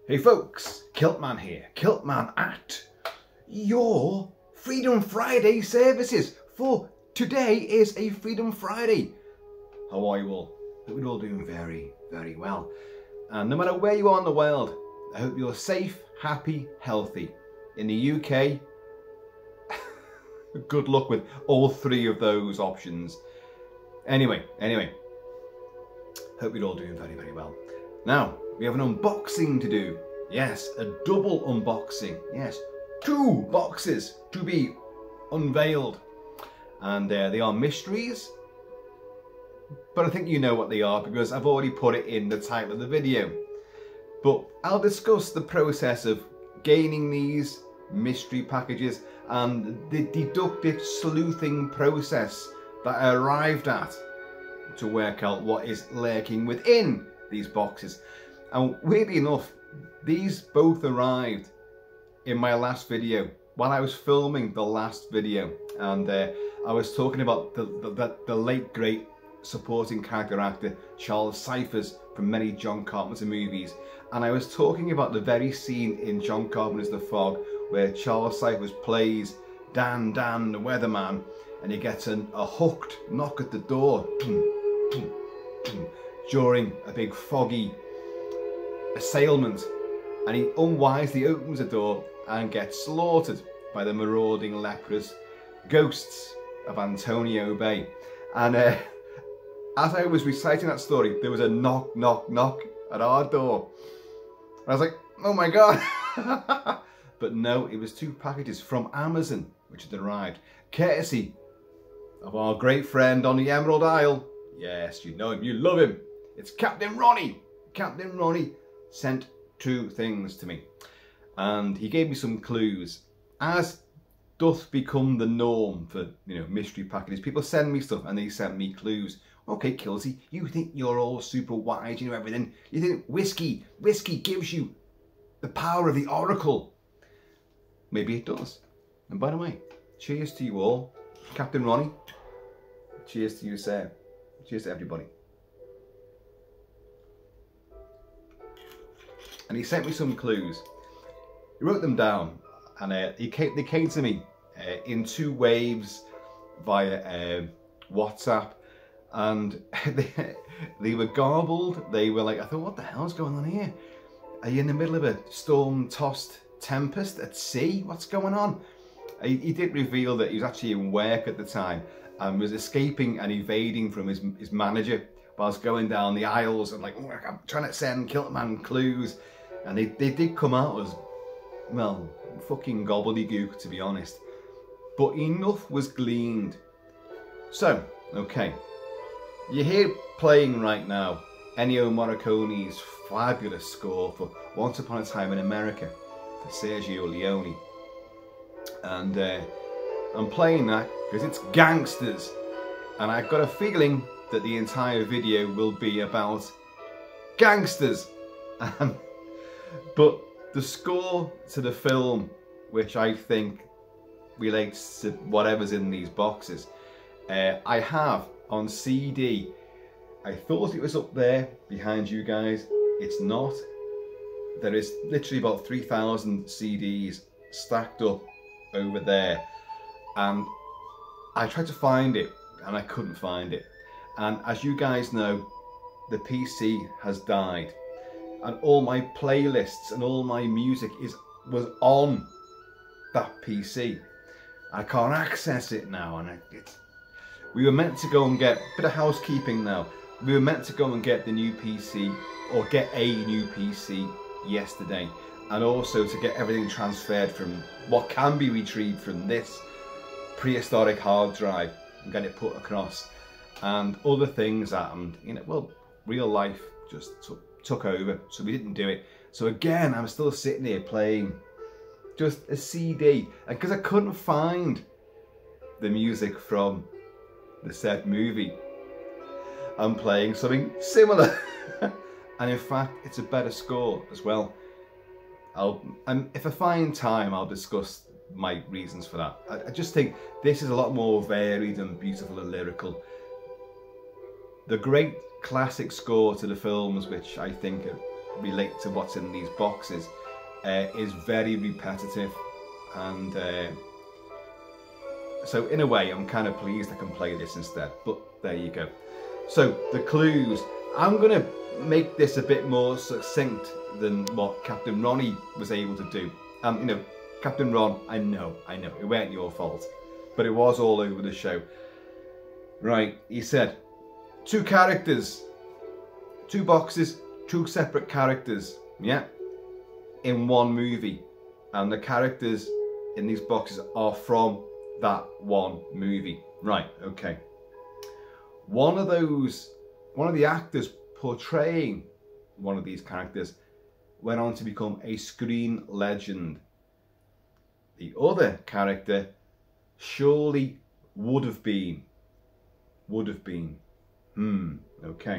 Hey folks, Kilt-Man here, Kilt-Man at your Freedom Friday services, for today is a Freedom Friday. How are you all? Hope you're all doing very, very well. And no matter where you are in the world, I hope you're safe, happy, healthy. In the UK, good luck with all three of those options. Anyway, hope you're all doing very, very well. Now, we have an unboxing to do. Yes, a double unboxing. Yes, 2 boxes to be unveiled. And they are mysteries. But I think you know what they are because I've already put it in the title of the video. But I'll discuss the process of gaining these mystery packages and the deductive sleuthing process that I arrived at to work out what is lurking within these boxes. And weirdly enough, these both arrived in my last video while I was filming the last video, and I was talking about the late great supporting character actor Charles Cyphers from many John Carpenter movies, and I was talking about the very scene in John Carpenter's The Fog where Charles Cyphers plays Dan the weatherman, and he gets a hooked knock at the door during a big foggy assailment, and he unwisely opens the door and gets slaughtered by the marauding leprous ghosts of Antonio Bay. And as I was reciting that story, there was a knock at our door. And I was like, oh my god. But no, it was 2 packages from Amazon which had arrived, courtesy of our great friend on the Emerald Isle. Yes, you know him, you love him. It's Captain Ronnie. Captain Ronnie sent 2 things to me, and he gave me some clues, as doth become the norm for, you know, mystery packages. People send me stuff and they sent me clues. Okay, Kilty, you think you're all super wise, you know everything. You think whiskey gives you the power of the oracle. Maybe it does. And by the way, cheers to you all. Captain Ronnie, cheers to you, sir. Cheers to everybody. And he sent me some clues. He wrote them down, and they came to me in 2 waves via WhatsApp, and they were garbled. They were like, I thought, what the hell's going on here? Are you in the middle of a storm-tossed tempest at sea? What's going on? He did reveal that he was actually in work at the time and was escaping and evading from his manager whilst going down the aisles and like, oh, I'm trying to send Kilt-Man clues. And they did come out as, well, fucking gobbledygook, to be honest. But enough was gleaned. So, okay. You hear playing right now Ennio Morricone's fabulous score for Once Upon a Time in America for Sergio Leone. And I'm playing that because it's gangsters. And I've got a feeling that the entire video will be about gangsters. But the score to the film, which I think relates to whatever's in these boxes, I have on CD. I thought it was up there behind you guys. It's not. There is literally about 3,000 CDs stacked up over there, and I tried to find it and I couldn't find it. And as you guys know, the PC has died, and all my playlists and all my music was on that PC. I can't access it now, and we were meant to go and get a bit of housekeeping now. We were meant to go and get the new PC, or get a new PC yesterday, and also to get everything transferred from what can be retrieved from this prehistoric hard drive and get it put across. And other things happened, you know, well, real life just took over, so we didn't do it. So again, I'm still sitting here playing just a CD, and because I couldn't find the music from the said movie, I'm playing something similar. And in fact, it's a better score as well. And if I find time, I'll discuss my reasons for that. I just think this is a lot more varied and beautiful and lyrical. The great classic score to the films, which I think are relate to what's in these boxes is very repetitive, and so in a way I'm kind of pleased I can play this instead, but there you go. So the clues, I'm going to make this a bit more succinct than what Captain Ronnie was able to do. You know, Captain Ron, I know, it weren't your fault, but it was all over the show. Right, he said, 2 characters, 2 boxes, 2 separate characters, yeah, in one movie. And the characters in these boxes are from that one movie. Right, okay. One of the actors portraying one of these characters went on to become a screen legend. The other character surely would have been. Okay.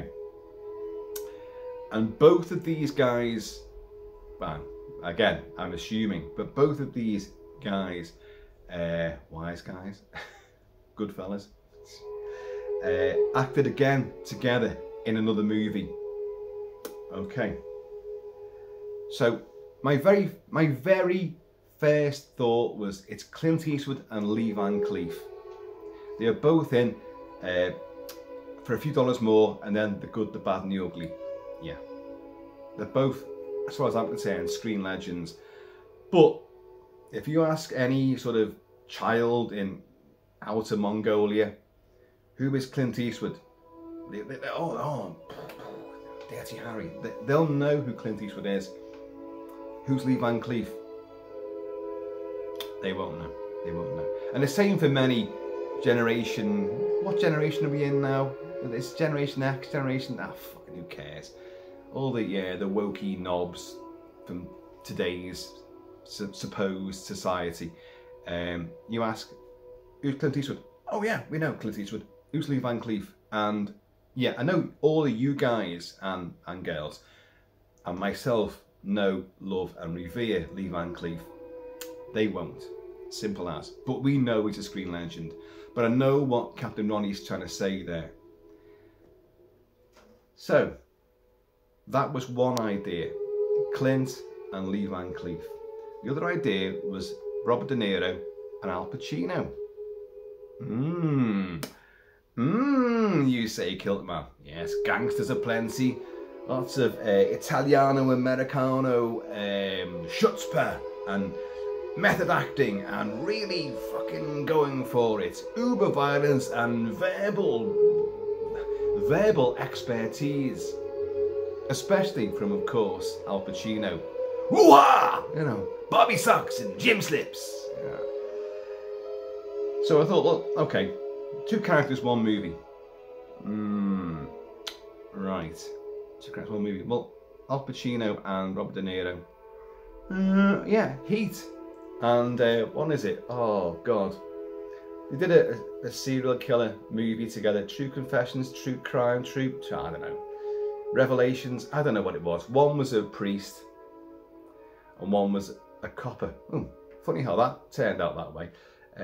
And both of these guys, well, again, I'm assuming, but both of these guys, wise guys, good fellas, acted again together in another movie. Okay. So my very first thought was it's Clint Eastwood and Lee Van Cleef. They are both in For a Few Dollars More, and then The Good, the Bad and the Ugly. Yeah. They're both, as far as I'm concerned, screen legends. But if you ask any sort of child in outer Mongolia, who is Clint Eastwood? Oh, Dirty Harry. They'll know who Clint Eastwood is. Who's Lee Van Cleef? They won't know. They won't know. And the same for many generation. What generation are we in now? It's Generation X, Generation. Fucking who cares? All the wokey knobs from today's supposed society. You ask, who's Clint Eastwood? Oh yeah, we know Clint Eastwood. Who's Lee Van Cleef? And yeah, I know all of you guys and girls and myself know, love and revere Lee Van Cleef. They won't. Simple as. But we know he's a screen legend. But I know what Captain Ronnie's trying to say there. So, that was one idea. Clint and Lee Van Cleef. The other idea was Robert De Niro and Al Pacino. You say, Kilt-Man. Yes, gangsters aplenty. Lots of Italiano, Americano, chutzpah and method acting and really fucking going for it. Uber violence and verbal expertise. Especially from, of course, Al Pacino. Woo-ha! You know, Bobby socks and gym slips. Yeah. So I thought, well, okay, 2 characters, 1 movie. Right. 2 characters, 1 movie. Well, Al Pacino and Robert De Niro. Yeah, Heat. And what is it? Oh, God. They did a serial killer movie together. True Confessions, True Crime, I don't know. Revelations, I don't know what it was. One was a priest and one was a copper. Funny how that turned out that way.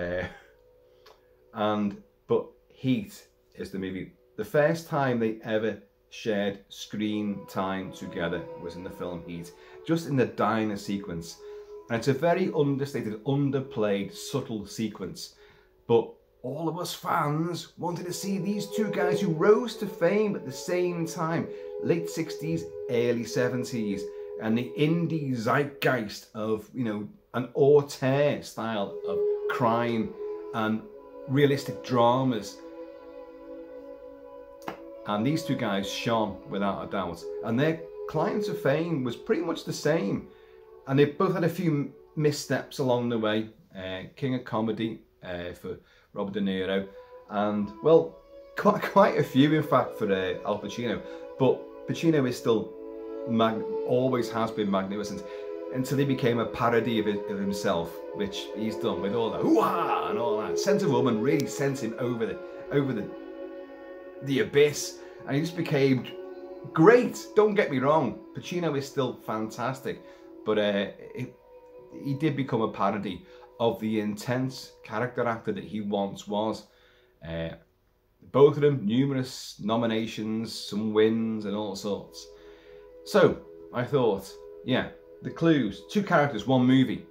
But Heat is the movie. The first time they ever shared screen time together was in the film Heat, just in the diner sequence. And it's a very understated, underplayed, subtle sequence. But all of us fans wanted to see these 2 guys who rose to fame at the same time. Late 60s, early 70s. And the indie zeitgeist of, you know, an auteur style of crime and realistic dramas. And these 2 guys shone without a doubt. And their climb to fame was pretty much the same. And they both had a few missteps along the way. King of Comedy for Robert De Niro. And, well, quite a few, in fact, for Al Pacino. But Pacino is still, always has been magnificent. Until he became a parody of himself, which he's done with all the hoo-ha and all that. Scent of Woman really sent him over the abyss. And he just became great. Don't get me wrong. Pacino is still fantastic. But he did become a parody of the intense character actor that he once was. Both of them, numerous nominations, some wins and all sorts. So, I thought, yeah, the clues, 2 characters, 1 movie.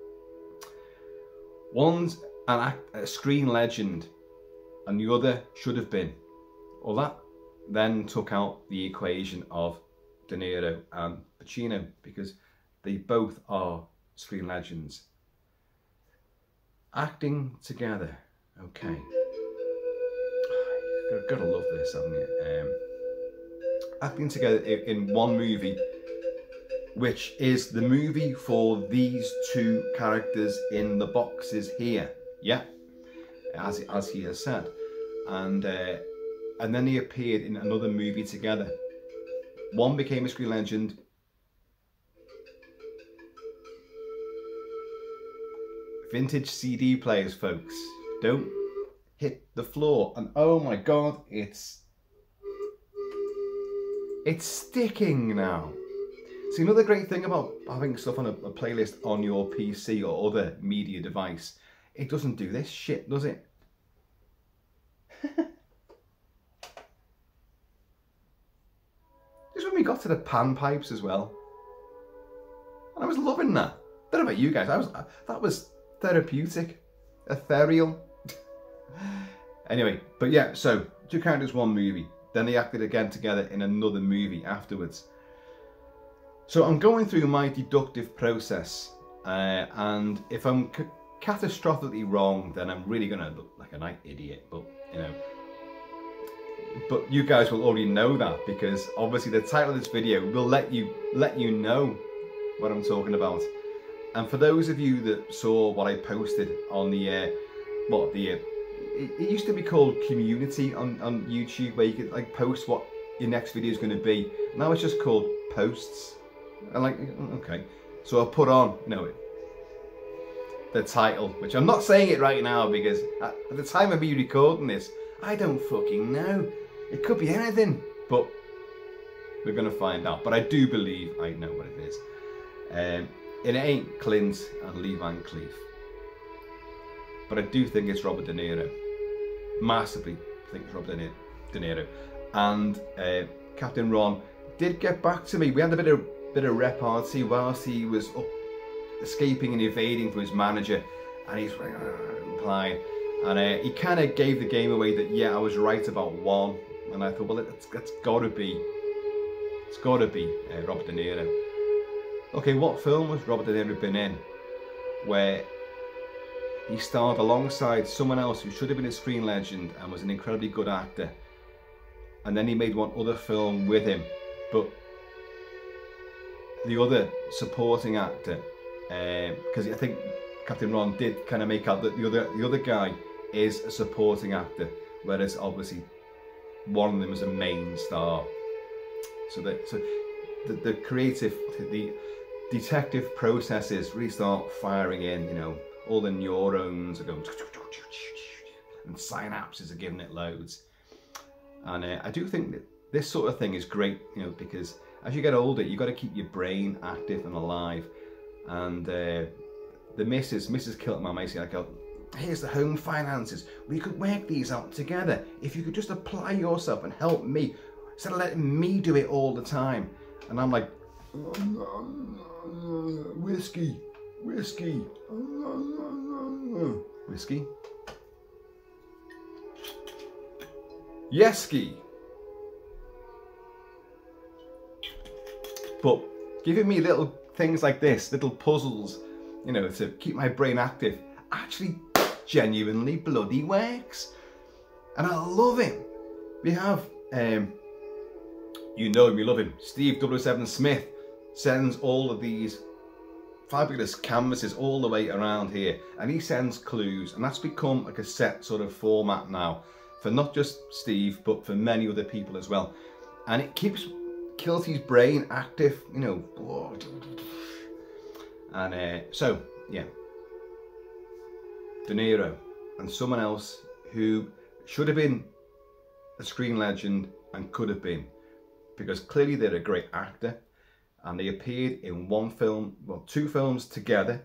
One's a screen legend, and the other should have been. Well, that then took out the equation of De Niro and Pacino, because they both are screen legends. Acting together, okay. You've got to love this, haven't you? Acting together in 1 movie, which is the movie for these 2 characters in the boxes here. Yeah, as he has said, and then they appeared in another movie together. One became a screen legend. Vintage CD players, folks, don't hit the floor. And oh my god, it's sticking now. See, another great thing about having stuff on a playlist on your PC or other media device, it doesn't do this shit, does it? Just when we got to the panpipes as well, and I was loving that. I don't know about you guys, that was therapeutic, ethereal. Anyway, but yeah, so 2 characters, 1 movie. Then they acted again together in another movie afterwards. So I'm going through my deductive process, and if I'm catastrophically wrong, then I'm really going to look like an idiot. But you know, but you guys will already know that, because obviously the title of this video will let you know what I'm talking about. And for those of you that saw what I posted on the it used to be called community on YouTube, where you could like post what your next video is going to be. Now it's just called posts. And like, okay, so I put on, you know, the title, which I'm not saying it right now because at the time of me recording this, I don't fucking know. It could be anything, but we're gonna find out. But I do believe I know what it is. It ain't Clint and Lee Van Cleef, but I do think it's Robert De Niro. Massively think it's Robert De Niro. And Captain Ron did get back to me. We had a bit of repartee whilst he was up escaping and evading from his manager, and he's replying, and he kind of gave the game away that yeah, I was right about 1, and I thought, well, it's gotta be Robert De Niro. Okay, what film was Robert De Niro been in where he starred alongside someone else who should have been a screen legend and was an incredibly good actor, and then he made one other film with him, but the other supporting actor, because I think Captain Ron did kind of make out that the other guy is a supporting actor, whereas obviously one of them is a main star. So the creative, the detective processes really start firing in. You know, all the neurons are going, and synapses are giving it loads. And I do think that this sort of thing is great, you know, because as you get older, you've got to keep your brain active and alive. And the Mrs. Kilt-Man basically like, here's the home finances. We could work these out together. If you could just apply yourself and help me, instead of letting me do it all the time. And I'm like, whiskey. Yeski. But giving me little things like this, little puzzles, you know, to keep my brain active, actually genuinely bloody works. And I love him. We have, you know him, you love him, Steve 007 Smith sends all of these fabulous canvases all the way around here, and he sends clues, and that's become like a set sort of format now for not just Steve but for many other people as well, and it keeps Kilty's brain active, you know. And so yeah, De Niro and someone else who should have been a screen legend and could have been, because clearly they're a great actor, and they appeared in one film, well, two films together.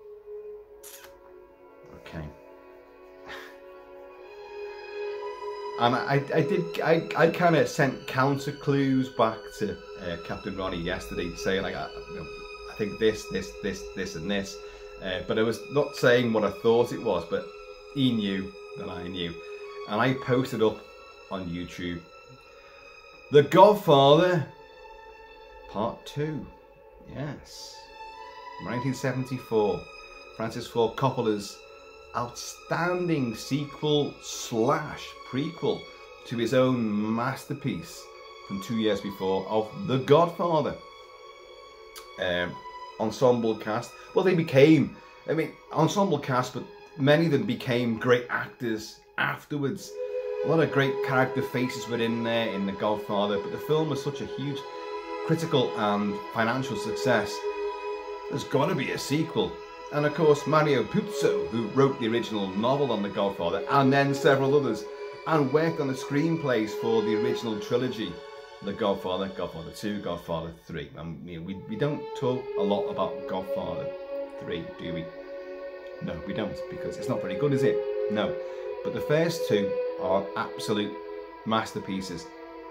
Okay. And I kind of sent counter clues back to Captain Ronnie yesterday, saying like, I think this, and this. But I was not saying what I thought it was, but he knew that I knew. And I posted up on YouTube, The Godfather Part 2. Yes. 1974. Francis Ford Coppola's outstanding sequel / prequel to his own masterpiece from 2 years before of The Godfather. Ensemble cast. Well, they became, ensemble cast, but many of them became great actors afterwards. A lot of great character faces were in there in The Godfather, but the film was such a huge critical and financial success. There's got to be a sequel. And of course, Mario Puzo, who wrote the original novel on The Godfather, and then several others, and worked on the screenplays for the original trilogy, The Godfather, Godfather 2, Godfather 3. We don't talk a lot about Godfather 3, do we? No, we don't, because it's not very good, is it? No. But the first two are absolute masterpieces.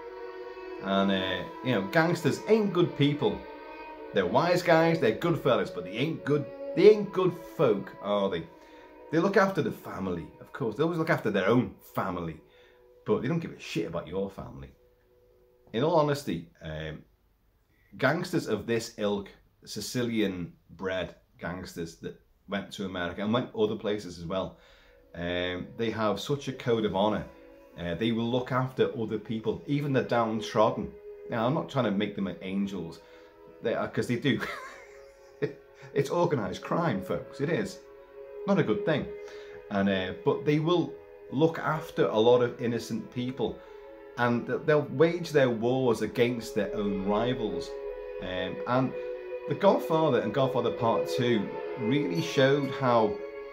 And, gangsters ain't good people. They're wise guys, they're good fellas, but they ain't good folk, are they? They look after the family, of course. They always look after their own family, but they don't give a shit about your family. In all honesty, gangsters of this ilk, Sicilian-bred gangsters that went to America and went other places as well, they have such a code of honor. They will look after other people, even the downtrodden. Now, I'm not trying to make them angels, because they do. It's organised crime, folks. It is not a good thing, and but they will look after a lot of innocent people, and they'll wage their wars against their own rivals. And The Godfather and Godfather Part 2 really showed how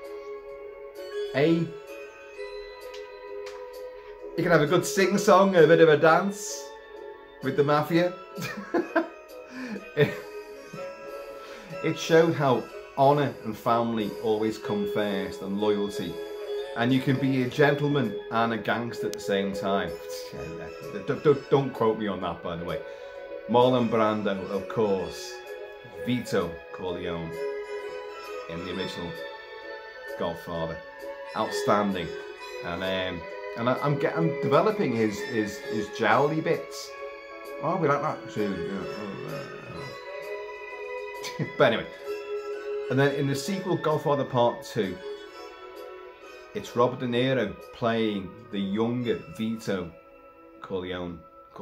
you can have a good sing-song and a bit of a dance with the mafia. It showed how honour and family always come first, and loyalty. And you can be a gentleman and a gangster at the same time. Don't quote me on that, by the way. Marlon Brando, of course. Vito Corleone in the original Godfather. Outstanding. And I'm developing his jowly bits. Oh, we like that too. But anyway, and then in the sequel, Godfather Part 2, it's Robert De Niro playing the younger Vito Corleone,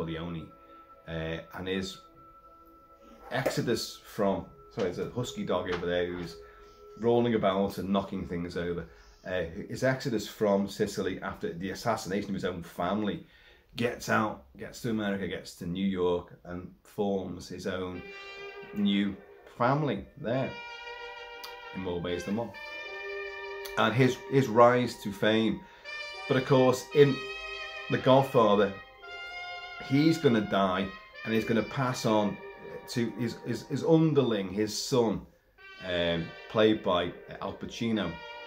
and his exodus from, there's a husky dog over there who's rolling about and knocking things over. His exodus from Sicily after the assassination of his own family, gets out, gets to America, gets to New York, and forms his own new family there, in more ways than one. And his rise to fame. But of course, in The Godfather, he's going to die, and he's going to pass on to his underling, his son, played by Al Pacino.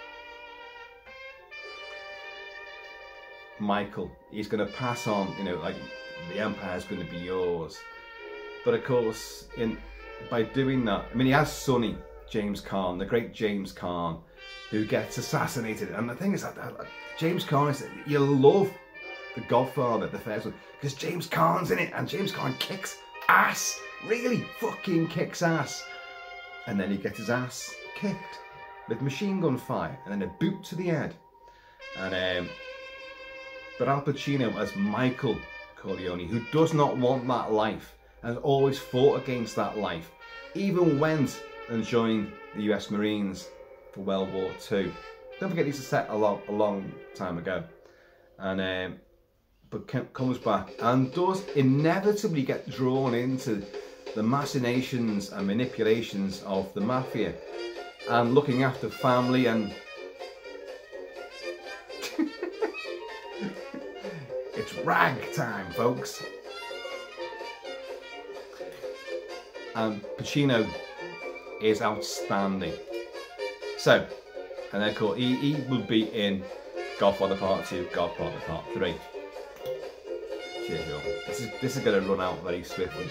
Michael, he's going to pass on, like, the empire's going to be yours. But of course, by doing that, he has Sonny, James Caan, the great James Caan, who gets assassinated. And the thing is that James Caan is, you love The Godfather, the first one, because James Caan's in it, and James Caan kicks ass, really fucking kicks ass. And then he gets his ass kicked with machine gun fire, and then a boot to the head. And but Al Pacino as Michael Corleone, who does not want that life, and always fought against that life, even went and joined the US Marines for World War II. Don't forget, these are set a long time ago. And but comes back and does inevitably get drawn into the machinations and manipulations of the mafia, and looking after family, and it's rag time, folks. And Pacino is outstanding. So, and then he would be in Godfather Part 2, Godfather Part 3. Cheers, y'all. This is going to run out very swiftly.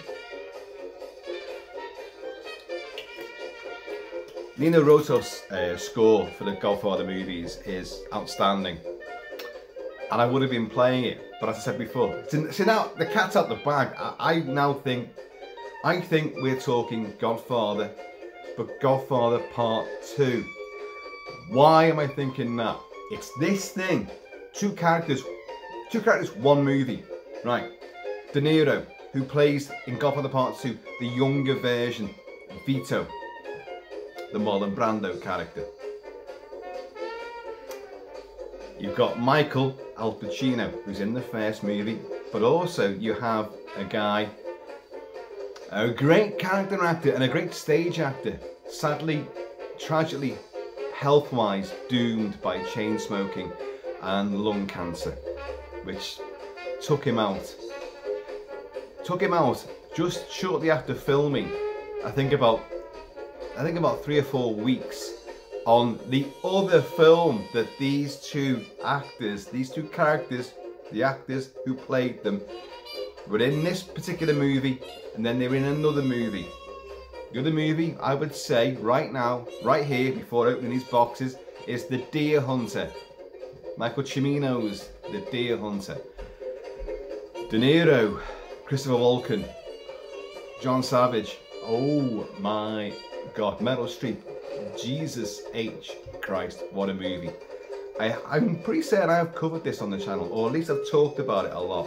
Nino Roto's score for the Godfather movies is outstanding, and I would have been playing it, but as I said before, so now the cat's out the bag. I think we're talking Godfather, but Godfather Part 2. Why am I thinking that? It's this thing. Two characters, one movie. Right. De Niro, who plays in Godfather Part 2 the younger version, Vito, the Marlon Brando character. You've got Michael Al Pacino, who's in the first movie, but also you have a guy, a great character actor and a great stage actor, sadly, tragically, health-wise doomed by chain smoking and lung cancer, which took him out just shortly after filming. I think about 3 or 4 weeks on the other film that these two actors, these two characters, the actors who played them, were in this particular movie, and then they were in another movie. The other movie, I would say, right now, right here, before opening these boxes, is The Deer Hunter. Michael Cimino's The Deer Hunter. De Niro, Christopher Walken, John Savage. Oh my God, Meryl Streep. Jesus H. Christ, what a movie. I'm pretty certain I've covered this on the channel, or at least I've talked about it a lot.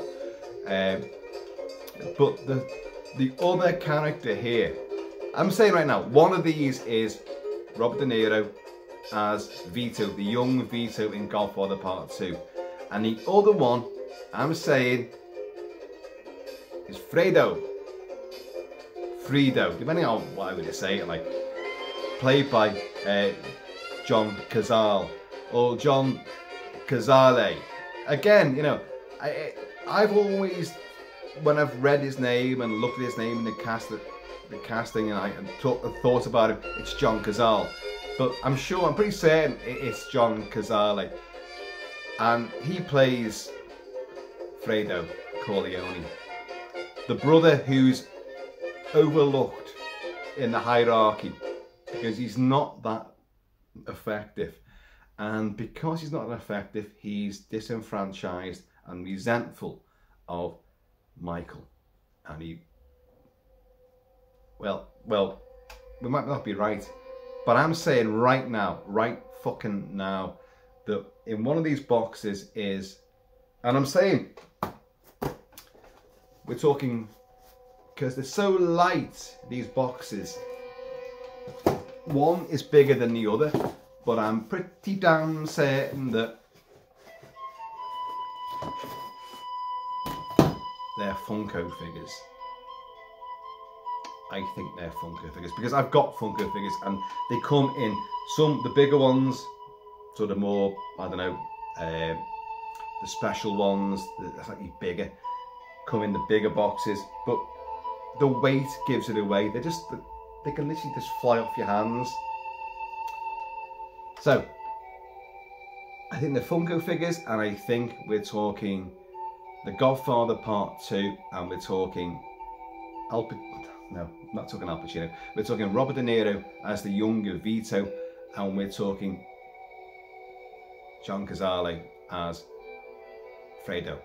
But the other character here, I'm saying right now, one of these is Robert De Niro as Vito, the young Vito in Godfather Part 2. And the other one, I'm saying, is Fredo, depending on what I would say it, like, played by John Cazale, or John Cazale. Again, you know, I've always, when I've read his name and looked at his name in the casting, and I thought about it, it's John Cazale. But I'm pretty certain it's John Cazale. And he plays Fredo Corleone, the brother who's overlooked in the hierarchy because he's not that effective. And because he's not that effective, he's disenfranchised and resentful of Michael. And he, well, we might not be right, but I'm saying right now, right fucking now, that in one of these boxes is, and I'm saying, we're talking, because they're so light, these boxes, one is bigger than the other, but I'm pretty damn certain that they're Funko figures. I think they're Funko figures because I've got Funko figures and they come in the bigger ones, sort of more, I don't know, the special ones, they're slightly bigger, come in the bigger boxes, but the weight gives it away. They can literally just fly off your hands. So, I think they're Funko figures, and I think we're talking The Godfather Part 2, and we're talking no, not talking Al Pacino. We're talking Robert De Niro as the younger Vito, and we're talking John Cazale as Fredo.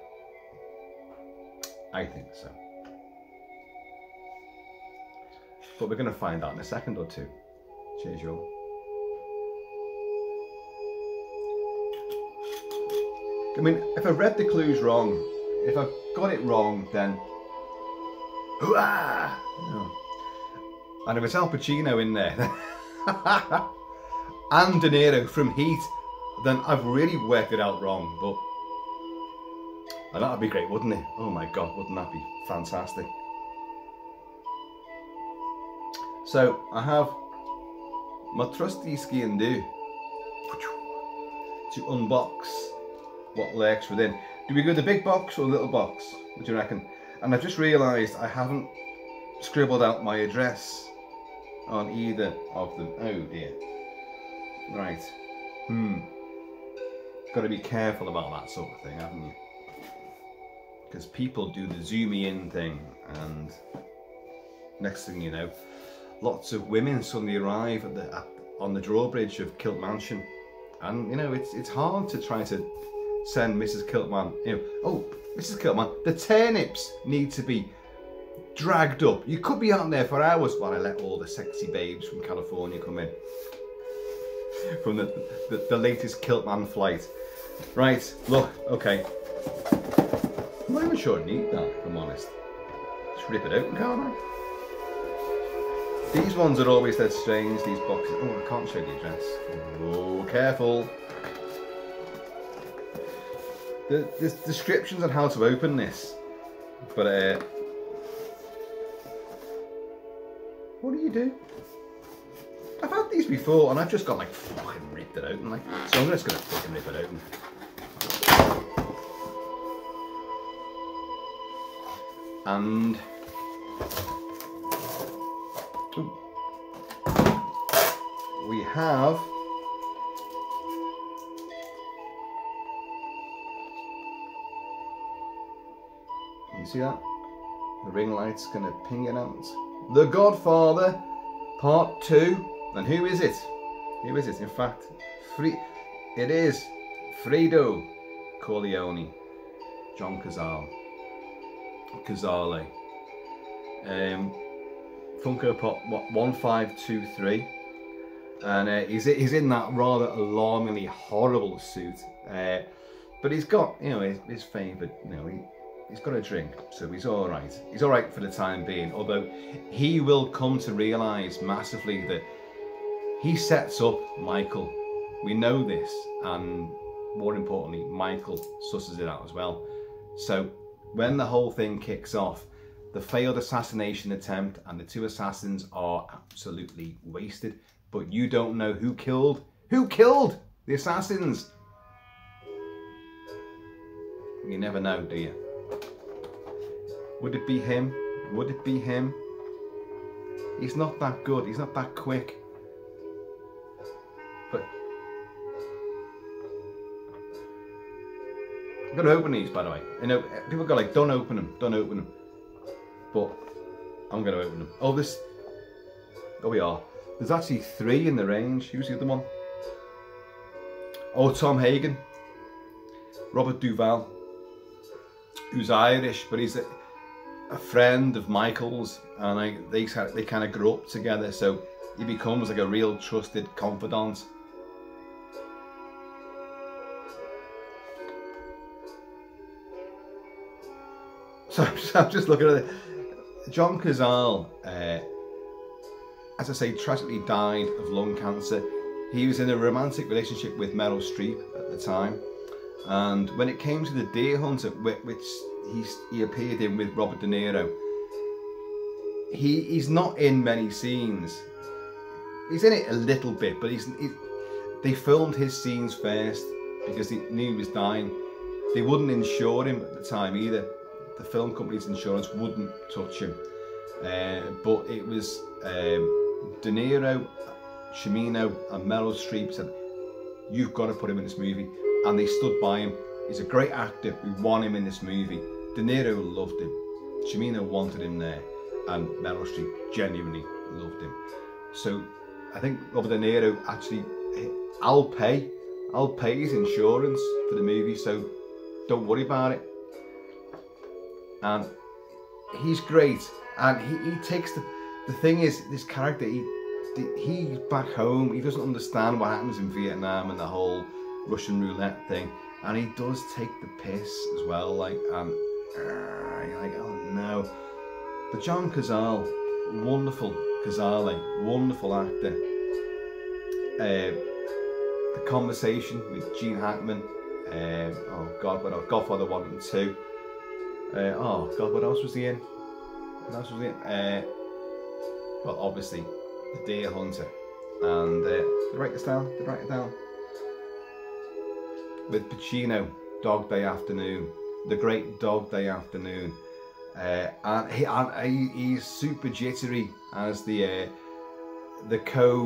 I think so. But we're going to find out in a second or two. Cheers, y'all. I mean, if I read the clues wrong, if I've got it wrong, then hooah! No. And if it's Al Pacino in there, and De Niro from Heat, then I've really worked it out wrong. But that'd be great, wouldn't it? Oh my God, wouldn't that be fantastic? So I have my trusty ski and do to unbox what lurks within. Do we go the big box or the little box? What do you reckon? And I've just realised I haven't scribbled out my address on either of them. Oh dear. Right. Got to be careful about that sort of thing, haven't you? because people do the zoom me in thing, and next thing you know, lots of women suddenly arrive on the drawbridge of Kilt Mansion, and you know it's hard to try to send Mrs. Kilt-Man. You know, oh, Mrs. Kilt-Man, the turnips need to be dragged up. You could be out there for hours while I let all the sexy babes from California come in from the latest Kilt-Man flight. Right, look, okay. I'm not even sure I need that, if I'm honest. Just rip it open, can't I? These ones are always dead strange, these boxes. Oh, I can't show the address. Oh, careful. There's descriptions on how to open this, but what do you do? I've had these before and I've just got like fucking ripped it open, like, so I'm just gonna fucking rip it open. And ooh, we have you see that? The ring light's gonna ping it out. The Godfather, Part 2. And who is it? Who is it? In fact, it is Fredo Corleone, John Cazale. Funko Pop 1523, and he's in that rather alarmingly horrible suit, but he's got, you know, his favourite, you know, he's got a drink, so he's all right. He's all right for the time being, although he will come to realise massively that he sets up Michael. We know this, and more importantly, Michael susses it out as well. So when the whole thing kicks off, the failed assassination attempt and the two assassins are absolutely wasted, but you don't know who killed the assassins. You never know, do you? Would it be him? Would it be him? He's not that good, he's not that quick. But I'm gonna open these, by the way. You know, people go like, don't open them, don't open them. But I'm gonna open them. Oh, we are. There's actually 3 in the range. Who's the other one? Oh, Tom Hagen. Robert Duvall, who's Irish, but he's a friend of Michael's, and they kind of grew up together, so he becomes like a real trusted confidant. So I'm just looking at it. John Cazale, as I say, tragically died of lung cancer. He was in a romantic relationship with Meryl Streep at the time, and when it came to The Deer Hunter, which he appeared in with Robert De Niro, he's not in many scenes. He's in it a little bit, but they filmed his scenes first because they knew he was dying. They wouldn't insure him at the time either. The film company's insurance wouldn't touch him, but it was De Niro, Cimino and Meryl Streep said, you've got to put him in this movie, and they stood by him. He's a great actor, we want him in this movie. De Niro loved him, Cimino wanted him there, and Meryl Streep genuinely loved him. So I think Robert De Niro actually, I'll pay his insurance for the movie, so don't worry about it. And he's great, and he takes the thing is, this character, he's back home, he doesn't understand what happens in Vietnam and the whole Russian roulette thing, and he does take the piss as well, like, and you're like, oh no. But John Cazale, wonderful wonderful actor. The Conversation with Gene Hackman, oh God, what else? Godfather 1 and 2. Oh God, what else was he in? What else was he in? Well, obviously, The Deer Hunter. And did I write this down? Did I write it down? With Pacino, Dog Day Afternoon, The Great Dog Day Afternoon. And he's super jittery as the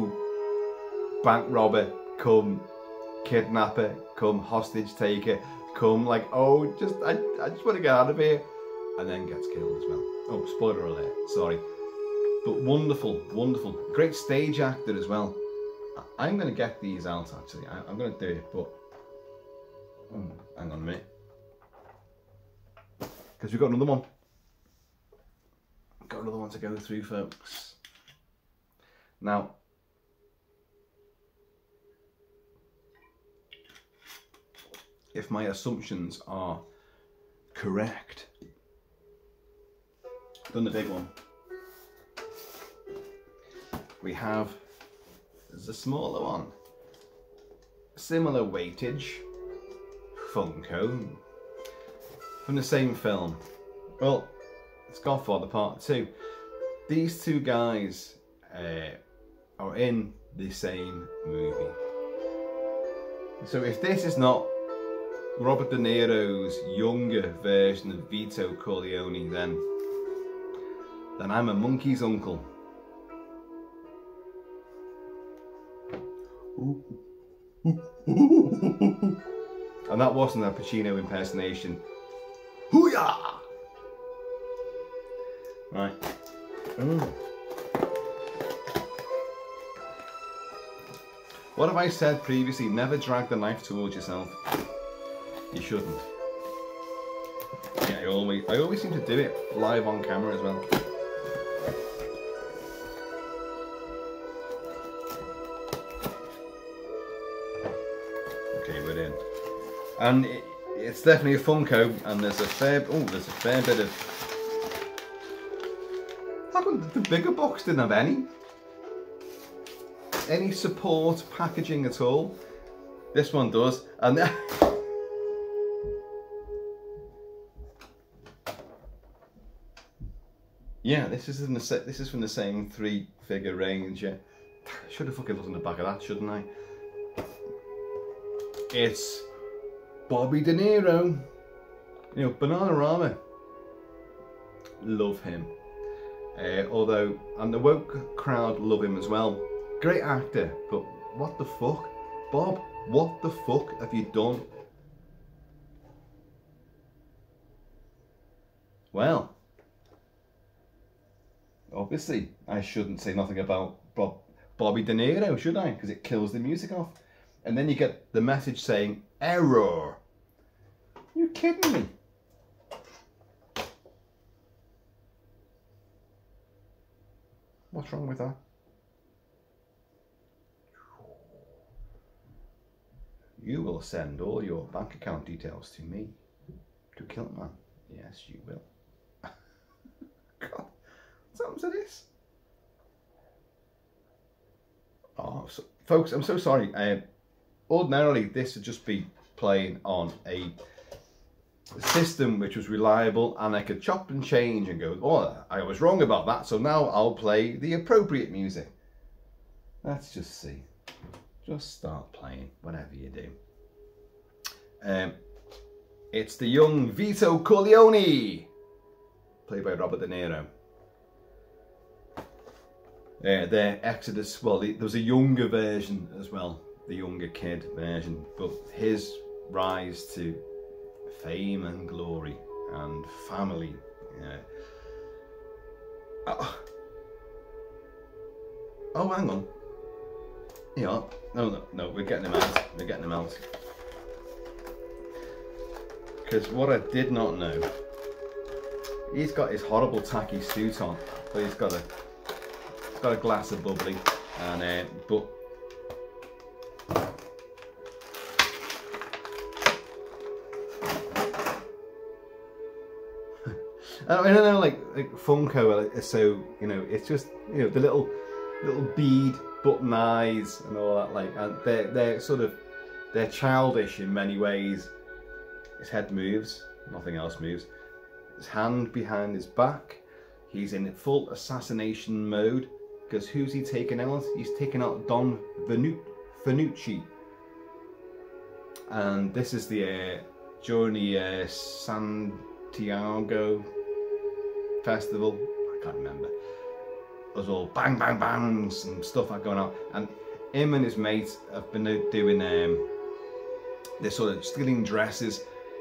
co-bank robber, come kidnapper, come hostage taker, come, like, oh, I just want to get out of here, and then gets killed as well. Oh, spoiler alert, sorry. But wonderful, wonderful. Great stage actor as well. I'm going to get these out, actually. I'm going to do it, but... hang on a minute. Because we've got another one. Got another one to go through, folks. Now, if my assumptions are correct, done the big one. We have, there's a smaller one, similar weightage, Funko, from the same film. Well, it's Godfather Part 2. These two guys are in the same movie. So if this is not Robert De Niro's younger version of Vito Corleone, then I'm a monkey's uncle. And that wasn't a Pacino impersonation. Hoo-yah! Right. What have I said previously? Never drag the knife towards yourself. You shouldn't. Yeah, I always seem to do it live on camera as well. Okay, we're in. And it's definitely a Funko, and there's a fair bit of... The bigger box didn't have any support packaging at all. This one does, and yeah, this is from the same 3-figure range. Yeah, should have fucking looked on the back of that, shouldn't I? It's Bobby De Niro. You know, Bananarama. Love him. Although, and the woke crowd love him as well. Great actor, but what the fuck? Bob, what the fuck have you done? Well, obviously, I shouldn't say nothing about Bobby De Niro, should I? Because it kills the music off. And then you get the message saying, error. You kidding me? What's wrong with that? You will send all your bank account details to me, to Kilt-Man. Yes, you will. God, what's happened to this? Oh, so, folks, I'm so sorry. Ordinarily, this would just be playing on a system which was reliable, and I could chop and change and go, oh, I was wrong about that, so now I'll play the appropriate music. Let's just see. Just start playing, whatever you do. It's the young Vito Corleone, played by Robert De Niro. Their exodus, well, there was a younger version as well, the younger kid version, but his rise to fame and glory and family. Oh, hang on. Yeah, no, we're getting him out. We're getting him out. Because what I did not know, he's got his horrible tacky suit on, but he's got a glass of bubbly, and but. I don't know, like Funko, so, you know, it's just, you know, the little bead button eyes and all that, like, and they're childish in many ways. His head moves, nothing else moves. His hand behind his back. He's in full assassination mode, because who's he taking out? He's taking out Don Fanucci. And this is the Journey Santiago Festival. I can't remember. There's all bang bang bangs and stuff like going on, and him and his mates have been doing they're sort of stealing dresses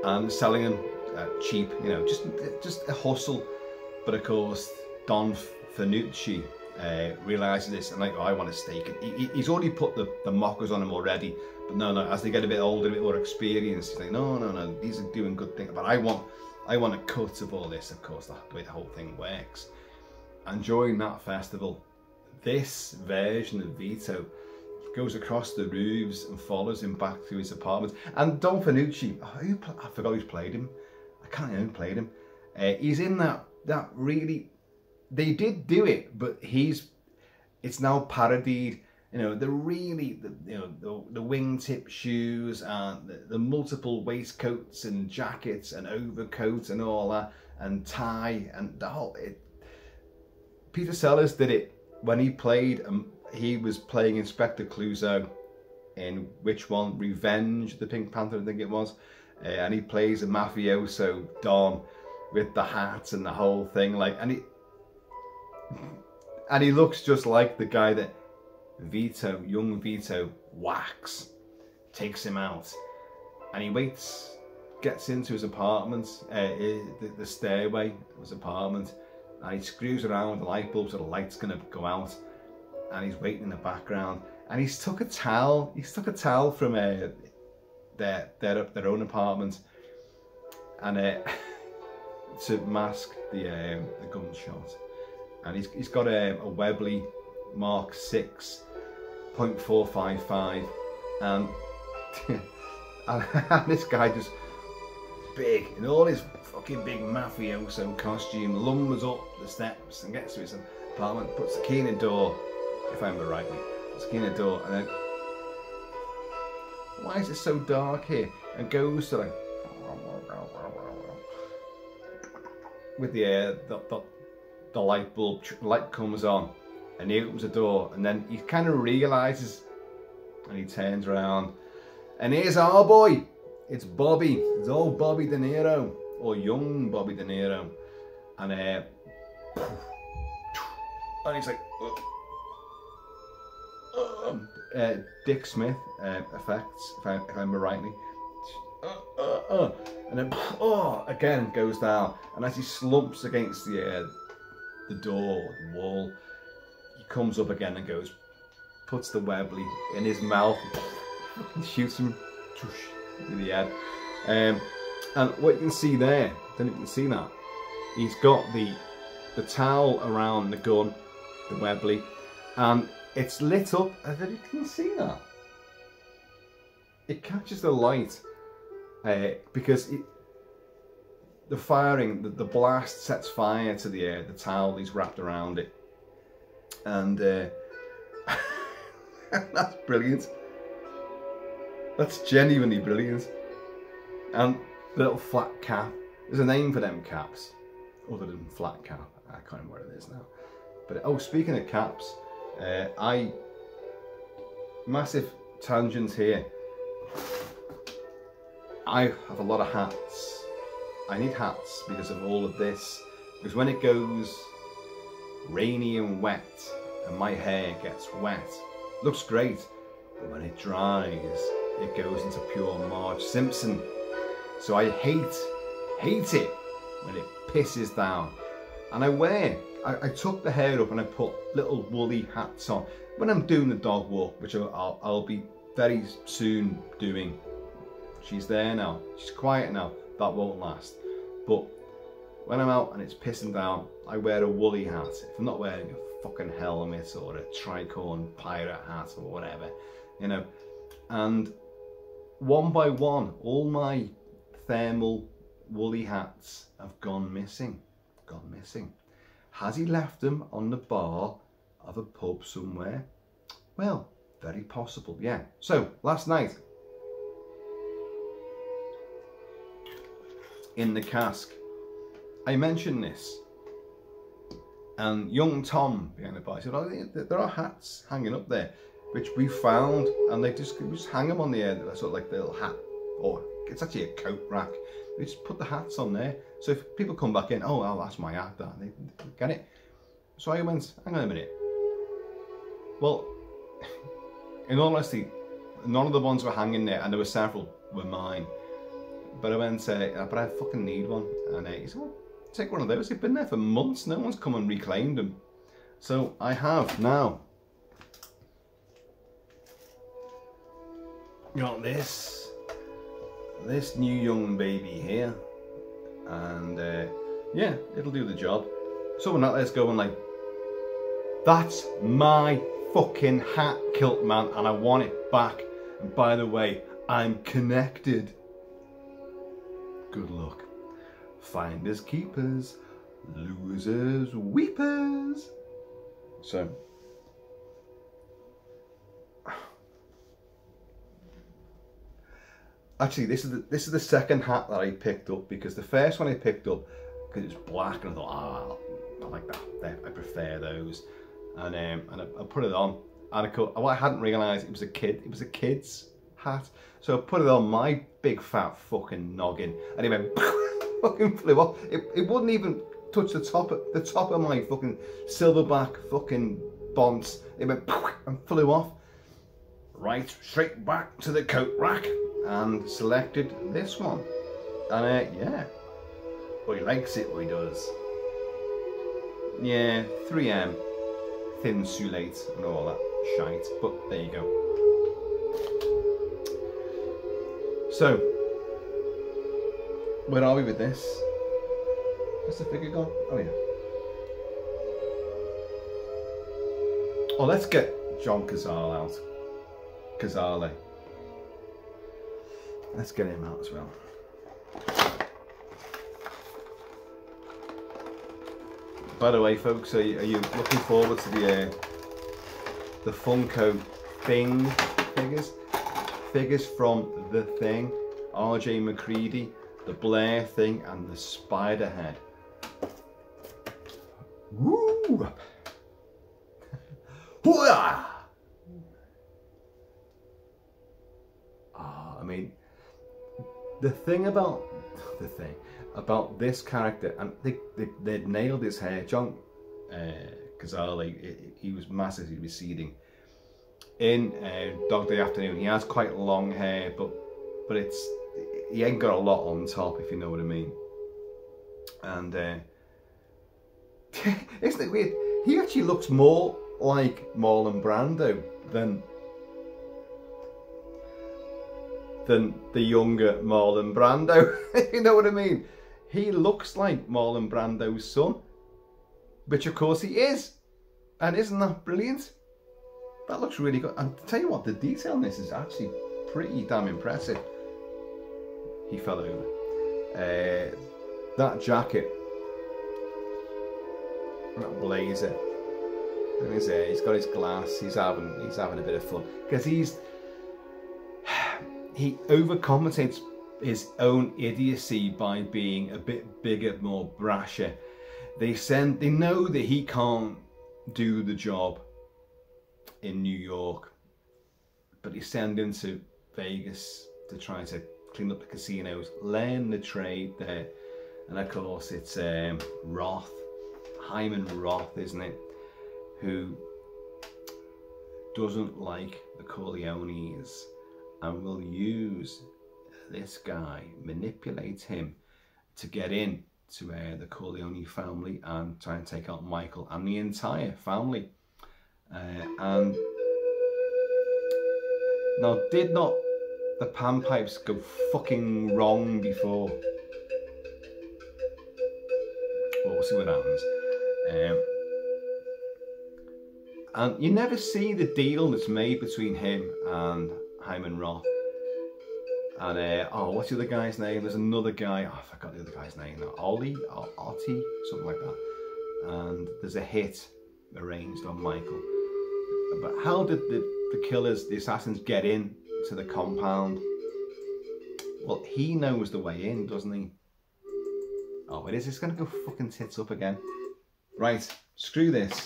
and selling them cheap, you know, just a hustle. But of course, Don Fanucci realizes this, and like, oh, I want to stake it. He's already put the mockers on him already, but no, as they get a bit older, a bit more experienced, he's like, no, these are doing good things, but I want a cut of all this, of course, the way the whole thing works. And during that festival, this version of Vito goes across the roofs and follows him back to his apartment. And Don Fanucci, I forgot who's played him. I can't remember who played him. He's in that really. They did do it, but it's now parodied. You know, the wingtip shoes and the multiple waistcoats and jackets and overcoats and all that, and tie and the whole. Peter Sellers did it when he played. He was playing Inspector Clouseau in which one? Revenge of the Pink Panther, I think it was. And he plays a mafioso Don with the hat and the whole thing, like, and he looks just like the guy that young Vito whacks, takes him out, and he gets into his apartment, the stairway of his apartment, and he screws around the light bulb so the light's gonna go out, and he's waiting in the background, and he's took a towel from their own apartment, and to mask the gunshot, and he's got a Webley Mark 6.455, and and this guy just big in all his fucking big mafioso costume lumbers up the steps and gets to his apartment, puts the key in the door, if I remember rightly, puts the key in the door, and then, why is it so dark here? And goes to like, with the light bulb, light comes on, and he opens the door, and then he kind of realizes, and he turns around, and here's our boy. It's Bobby. It's old Bobby De Niro, or young Bobby De Niro, and he's like, Dick Smith effects, if I remember rightly, and then again goes down, and as he slumps against the door, the wall, he comes up again and goes, puts the Webley in his mouth and shoots him in the head. And what you can see there, then you can see that he's got the towel around the gun, the Webley, and it's lit up, and then you can see that it catches the light, because the firing, the blast sets fire to the towel he's wrapped around it, and that's brilliant. That's genuinely brilliant. And the little flat cap, there's a name for them caps other than flat cap, I can't remember what it is now. But oh, speaking of caps, massive tangent here. I have a lot of hats. I need hats because of all of this. Because when it goes rainy and wet, and my hair gets wet, looks great. But when it dries, it goes into pure Marge Simpson. So I hate it when it pisses down. And I tuck the hair up and I put little woolly hats on when I'm doing the dog walk, which I'll be very soon doing. She's there now, she's quiet now, that won't last. But when I'm out and it's pissing down, I wear a woolly hat. If I'm not wearing a fucking helmet or a tricorn pirate hat or whatever, you know. And one by one, all my thermal woolly hats have gone missing. Has he left them on the bar of a pub somewhere? Well, very possible, yeah. So, last night, in the cask, I mentioned this, and young Tom behind the bar said, oh, there are hats hanging up there, which we found, and we just hang them on the end, sort of like the little hat, or it's actually a coat rack. We just put the hats on there, so if people come back in, oh, that's my hat, that, they get it. So I went, hang on a minute. Well, in all honesty, none of the ones were hanging there, and there were several were mine. But I went, but I fucking need one. And he said, well, take one of those. They've been there for months. No one's come and reclaimed them. So I have now. Got this new young baby here. And yeah, it'll do the job. So when that let's go and like, that's my fucking hat, Kilt-Man, and I want it back. And by the way, I'm connected. Good luck. Finders keepers, losers weepers. So actually this is the second hat that I picked up, because the first one I picked up because it's black and I thought, I like that. I prefer those. And I put it on, and I hadn't realised it was a kid's hat. So I put it on my big fat fucking noggin, and it went fucking flew off. It wouldn't even touch the top of my fucking silverback fucking bonds. It went and flew off. Right, straight back to the coat rack and selected this one. And yeah, well, he likes it, what he does. Yeah, 3M. Thin insulate and all that shite, but there you go. So, where are we with this? Where's the figure gone? Oh yeah. Oh, let's get John Cazale out. Cazale. Let's get him out as well. By the way, folks, are you looking forward to the Funko Thing figures from The Thing, RJ McCready, the Blair Thing, and the Spider Head? Woo! I mean, the thing about this character, and they nailed his hair. John Cazale, he was massively receding. In Dog Day Afternoon, he has quite long hair, but he ain't got a lot on top, if you know what I mean. And isn't it weird? He actually looks more like Marlon Brando than the younger Marlon Brando. You know what I mean? He looks like Marlon Brando's son, which of course he is. And isn't that brilliant? That looks really good. And to tell you what, the detail in this is actually pretty damn impressive. He fell over. That jacket, that blazer, and he's got his glass. He's having a bit of fun, because he overcompensates his own idiocy by being a bit bigger, more brasher. They know that he can't do the job in New York, but they send him to Vegas to try to clean up the casinos, learn the trade there. And of course it's Hyman Roth, isn't it, who doesn't like the Corleones and will use this guy, manipulate him to get in to the Corleone family and try and take out Michael and the entire family. And now, did not the panpipes go fucking wrong before? Well, we'll see what happens. And you never see the deal that's made between him and Hyman Roth. And oh, what's the other guy's name? There's another guy. Oh, I forgot the other guy's name now. Ollie, or Otti, something like that. And there's a hit arranged on Michael. But how did the killers, the assassins, get in to the compound? Well, he knows the way in, doesn't he? Oh, it is. It's going to go fucking tits up again. Right, screw this.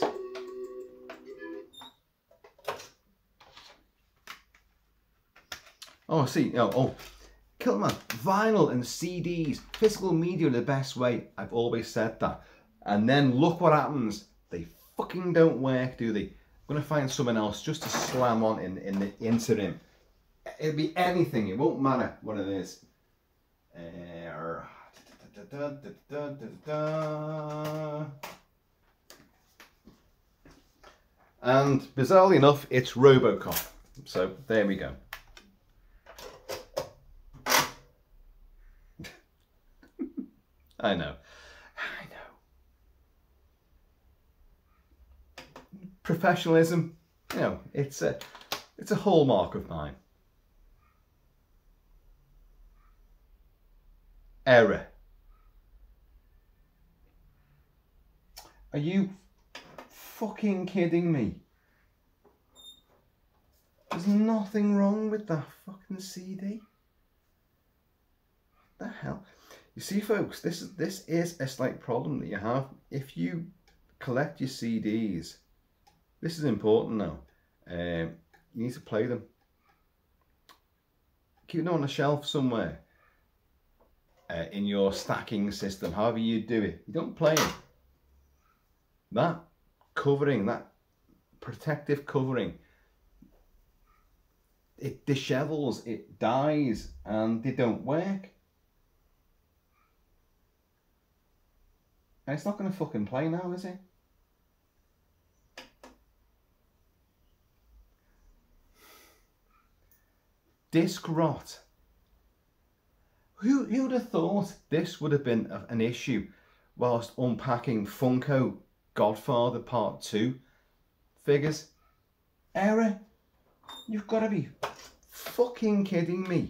Oh, see. Oh, Kilt-Man, vinyl and CDs, physical media are the best way. I've always said that. And then look what happens. They fucking don't work, do they? I'm going to find someone else just to slam on in the interim. It'll be anything. It won't matter what it is. And bizarrely enough, it's RoboCop. So there we go. I know. Professionalism, you know, it's a hallmark of mine. Error. Are you fucking kidding me? There's nothing wrong with that fucking CD. What the hell? You see, folks, this is a slight problem that you have if you collect your CDs. This is important now. You need to play them. Keep them on a shelf somewhere in your stacking system, however you do it. You don't play it. That covering, that protective covering, it dishevels, it dies, and they don't work. And it's not going to fucking play now, is it? Disc rot. Who'd have thought this would have been an issue whilst unpacking Funko Godfather Part 2 figures? Error? You've got to be fucking kidding me.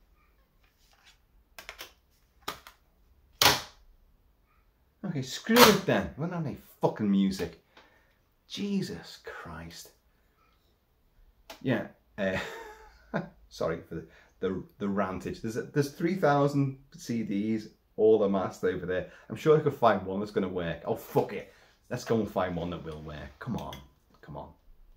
Okay, screw it then. We're not any fucking music. Jesus Christ. Yeah. Sorry for the rantage. There's 3,000 CDs all amassed over there. I'm sure I could find one that's going to work. Oh, fuck it. Let's go and find one that will work. Come on. Come on.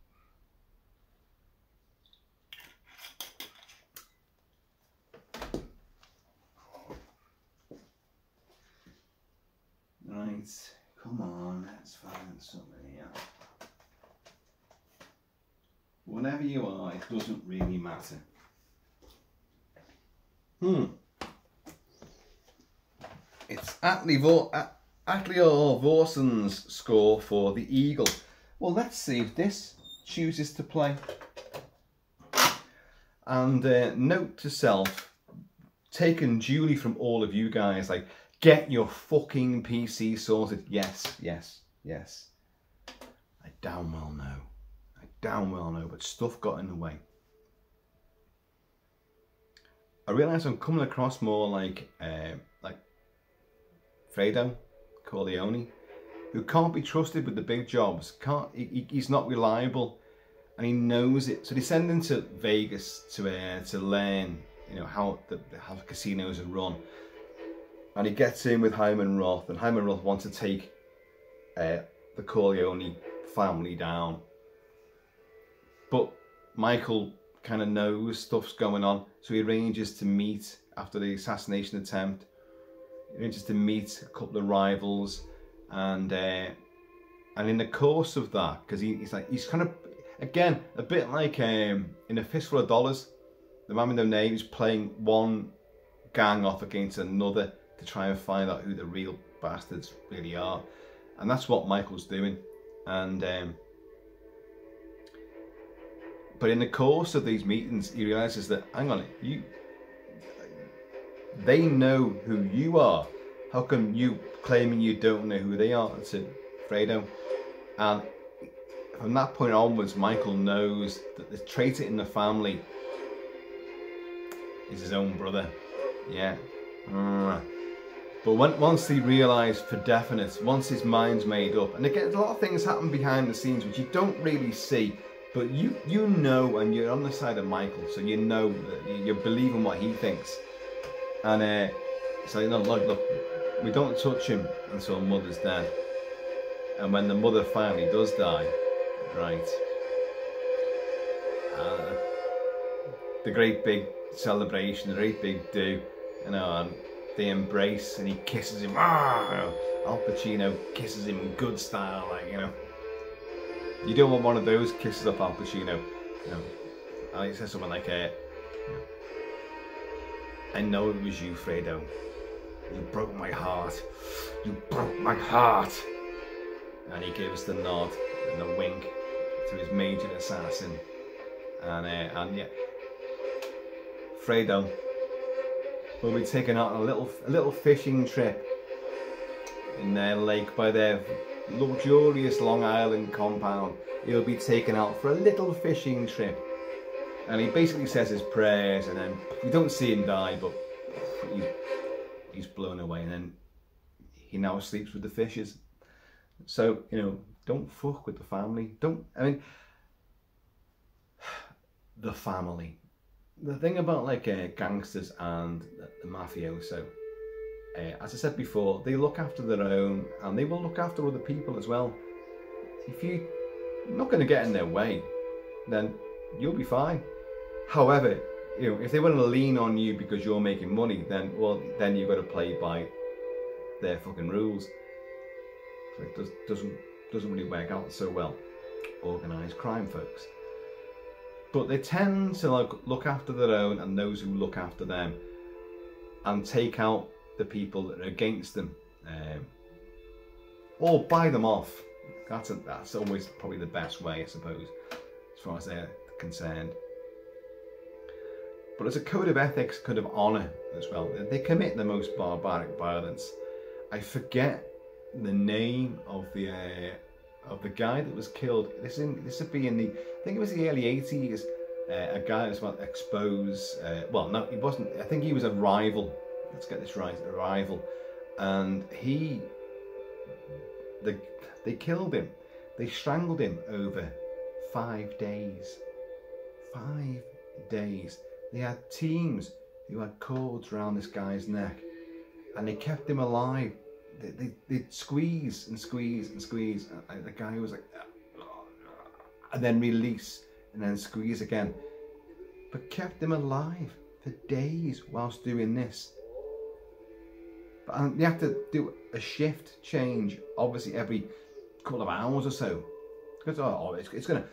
Right. Come on. Let's find something here. Whatever you are, it doesn't really matter. It's Atli Vorsen's score for the Eagle. Well, let's see if this chooses to play. And note to self, taken duly from all of you guys, like, get your fucking PC sorted. Yes, yes, yes. I damn well know, but stuff got in the way. I realise I'm coming across more like Fredo Corleone, who can't be trusted with the big jobs. He's not reliable, and he knows it. So they send him to Vegas to learn, you know, how the casinos are run. And he gets in with Hyman Roth, and Hyman Roth wants to take the Corleone family down. But Michael kind of knows stuff's going on, so he arranges to meet after the assassination attempt. He arranges to meet a couple of rivals, and in the course of that, because he's kind of, again, a bit like in A Fistful of Dollars, the man with no name is playing one gang off against another to try and find out who the real bastards really are, and that's what Michael's doing. And but in the course of these meetings, he realizes that, hang on, they know who you are. How come you claiming you don't know who they are? To Fredo. And from that point onwards, Michael knows that the traitor in the family is his own brother. Yeah. But once he realised for definite, once his mind's made up, and again, a lot of things happen behind the scenes which you don't really see, but you know, and you're on the side of Michael, so you know that you're believing what he thinks. And so, no, look, we don't touch him until Mother's dead. And when the mother finally does die, right, the great big celebration, the great big do, you know, and they embrace and he kisses him. Al Pacino kisses him in good style, like, you know. You don't want one of those kisses off Al Pacino, you know. And he says something like, I know it was you, Fredo. You broke my heart. You broke my heart. And he gives the nod and the wink to his major assassin. And yeah, Fredo will be taken out on a little fishing trip in their lake by their luxurious Long Island compound. He'll be taken out for a little fishing trip, and he basically says his prayers, and then we don't see him die, but he's blown away, and then he now sleeps with the fishes. So, you know, don't fuck with the family. The family. The thing about like gangsters and the mafioso, as I said before, they look after their own, and they will look after other people as well. If you're not going to get in their way, then you'll be fine. However, you know, if they want to lean on you because you're making money, then you've got to play by their fucking rules. So it doesn't really work out so well. Organised crime, folks. But they tend to look after their own and those who look after them, and take out the people that are against them, or buy them off. That's always probably the best way, I suppose, as far as they're concerned. But as a code of ethics, code of honour as well, they commit the most barbaric violence. I forget the name of the guy that was killed. This would be in the, I think it was the early 80s. A guy that was about exposed. Well, no, he wasn't. I think he was a rival. Let's get this right, a rival. And they killed him. They strangled him over 5 days. 5 days. They had teams who had cords around this guy's neck, and they kept him alive. They'd squeeze and squeeze and squeeze, and the guy was like, and then release, and then squeeze again. But kept him alive for days whilst doing this. But they have to do a shift change, obviously every couple of hours or so. Because it's gonna,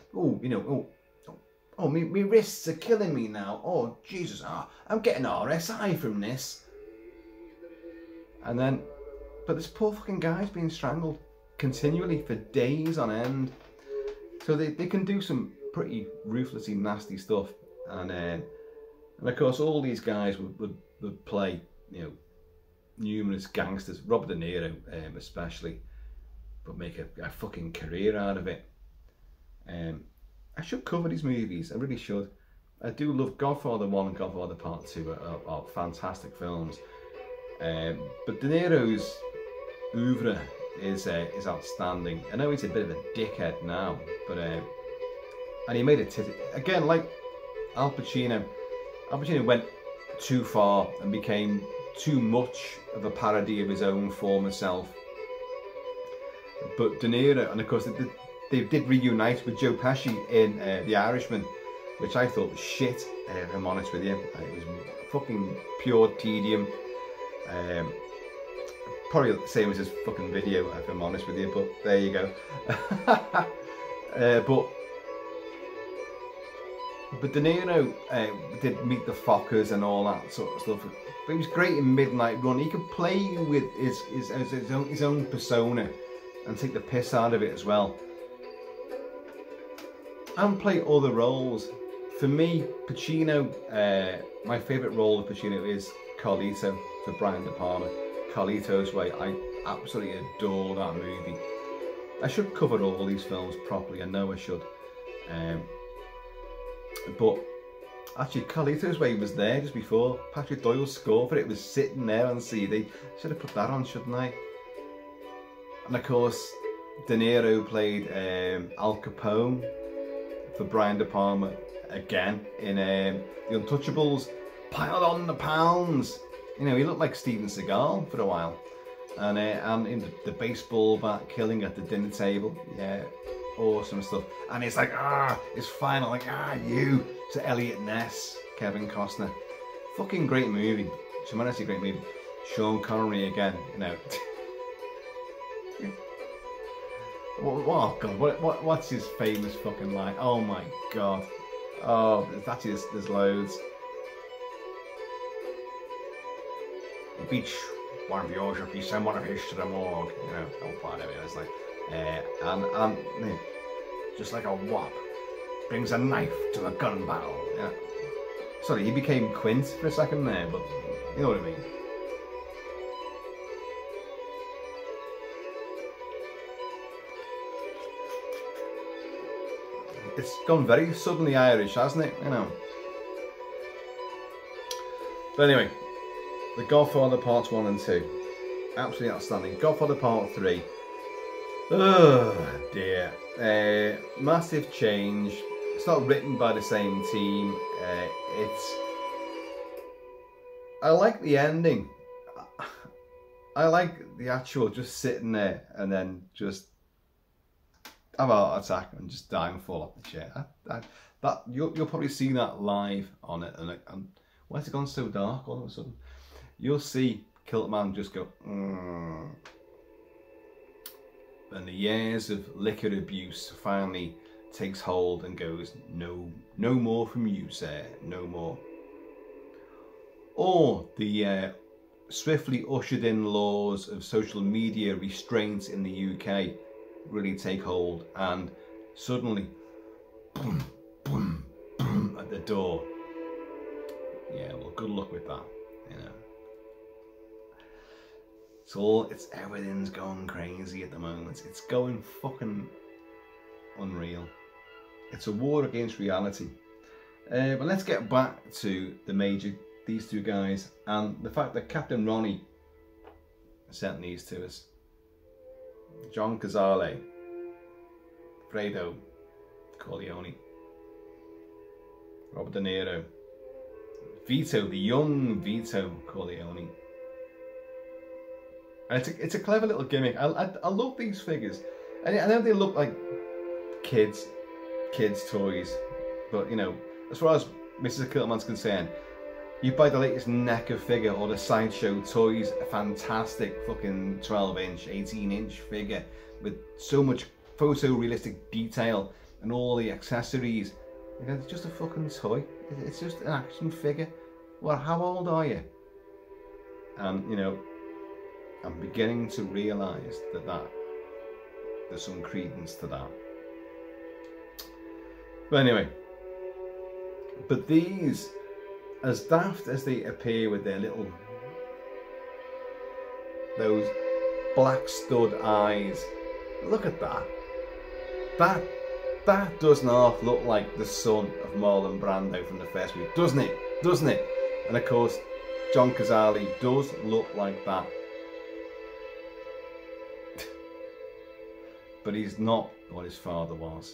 my wrists are killing me now. Oh Jesus, I'm getting RSI from this. And then, but this poor fucking guy's being strangled continually for days on end. So they can do some pretty ruthlessly nasty stuff. And of course all these guys would play, you know, numerous gangsters, Robert De Niro especially, but make a fucking career out of it. I should cover these movies, I really should. I do love Godfather 1 and Godfather Part 2 are fantastic films. But De Niro's oeuvre is outstanding. I know he's a bit of a dickhead now, but and he made it again, like Al Pacino. Al Pacino went too far and became too much of a parody of his own former self. But De Niro, and of course they did reunite with Joe Pesci in The Irishman, which I thought was shit, if I'm honest with you. It was fucking pure tedium. Probably the same as his fucking video, if I'm honest with you, but there you go. But De Niro did Meet the Fockers and all that sort of stuff. But he was great in Midnight Run. He could play with his own persona and take the piss out of it as well. And play other roles. For me, Pacino, my favourite role of Pacino is Carlito for Brian De Palma. Carlito's Way. I absolutely adore that movie. I should cover all these films properly. I know I should. But actually, Carlito's Way was there just before. Patrick Doyle's score for it was sitting there on CD. Should have put that on, shouldn't I? And of course, De Niro played Al Capone for Brian De Palma again in The Untouchables. Piled on the pounds. You know, he looked like Steven Seagal for a while. And in the baseball bat killing at the dinner table. Yeah, awesome stuff. And it's like, it's final, like, you. To Elliot Ness, Kevin Costner. Fucking great movie. Tremendously great movie. Sean Connery again, you know. Oh God, what's his famous fucking line? Oh my God. Oh, actually there's loads. if each one of yours should be send one of his to the morgue, you know, or whatever. It's like, and just like a wop brings a knife to a gun battle. Yeah. Sorry, he became Quint for a second there, but you know what I mean. It's gone very suddenly Irish, hasn't it? You know. But anyway, The Godfather Parts 1 and 2. Absolutely outstanding. Godfather Part 3. Oh dear. Massive change. It's not written by the same team. I like the ending. I like the actual just sitting there and then just have a heart attack and just die and fall off the chair. That you'll probably see that live on it, and why has it gone so dark all of a sudden? You'll see Kilt-Man just go, and the years of liquor abuse finally takes hold and goes, no more from you, sir, no more. Or the swiftly ushered in laws of social media restraints in the UK really take hold, and suddenly, boom, boom, boom at the door. Yeah, well, good luck with that, you know. Everything's going crazy at the moment. It's going fucking unreal. It's a war against reality. But let's get back to these two guys, and the fact that Captain Ronnie sent these to us. John Cazale, Fredo Corleone, Robert De Niro, Vito, the young Vito Corleone. And it's a clever little gimmick. I love these figures. I know they look like kids toys, but you know, as far as Mrs. Kilt-Man's concerned, you buy the latest NECA figure or the Sideshow Toys, a fantastic fucking 12-inch, 18-inch figure with so much photorealistic detail and all the accessories. It's just a fucking toy. It's just an action figure. Well, how old are you? And you know, I'm beginning to realise that there's some credence to that. But anyway, but these, as daft as they appear with their those black stud eyes, look at that. That does not look like the son of Marlon Brando from the first movie, doesn't it? Doesn't it? And of course, John Cazale does look like that. But he's not what his father was.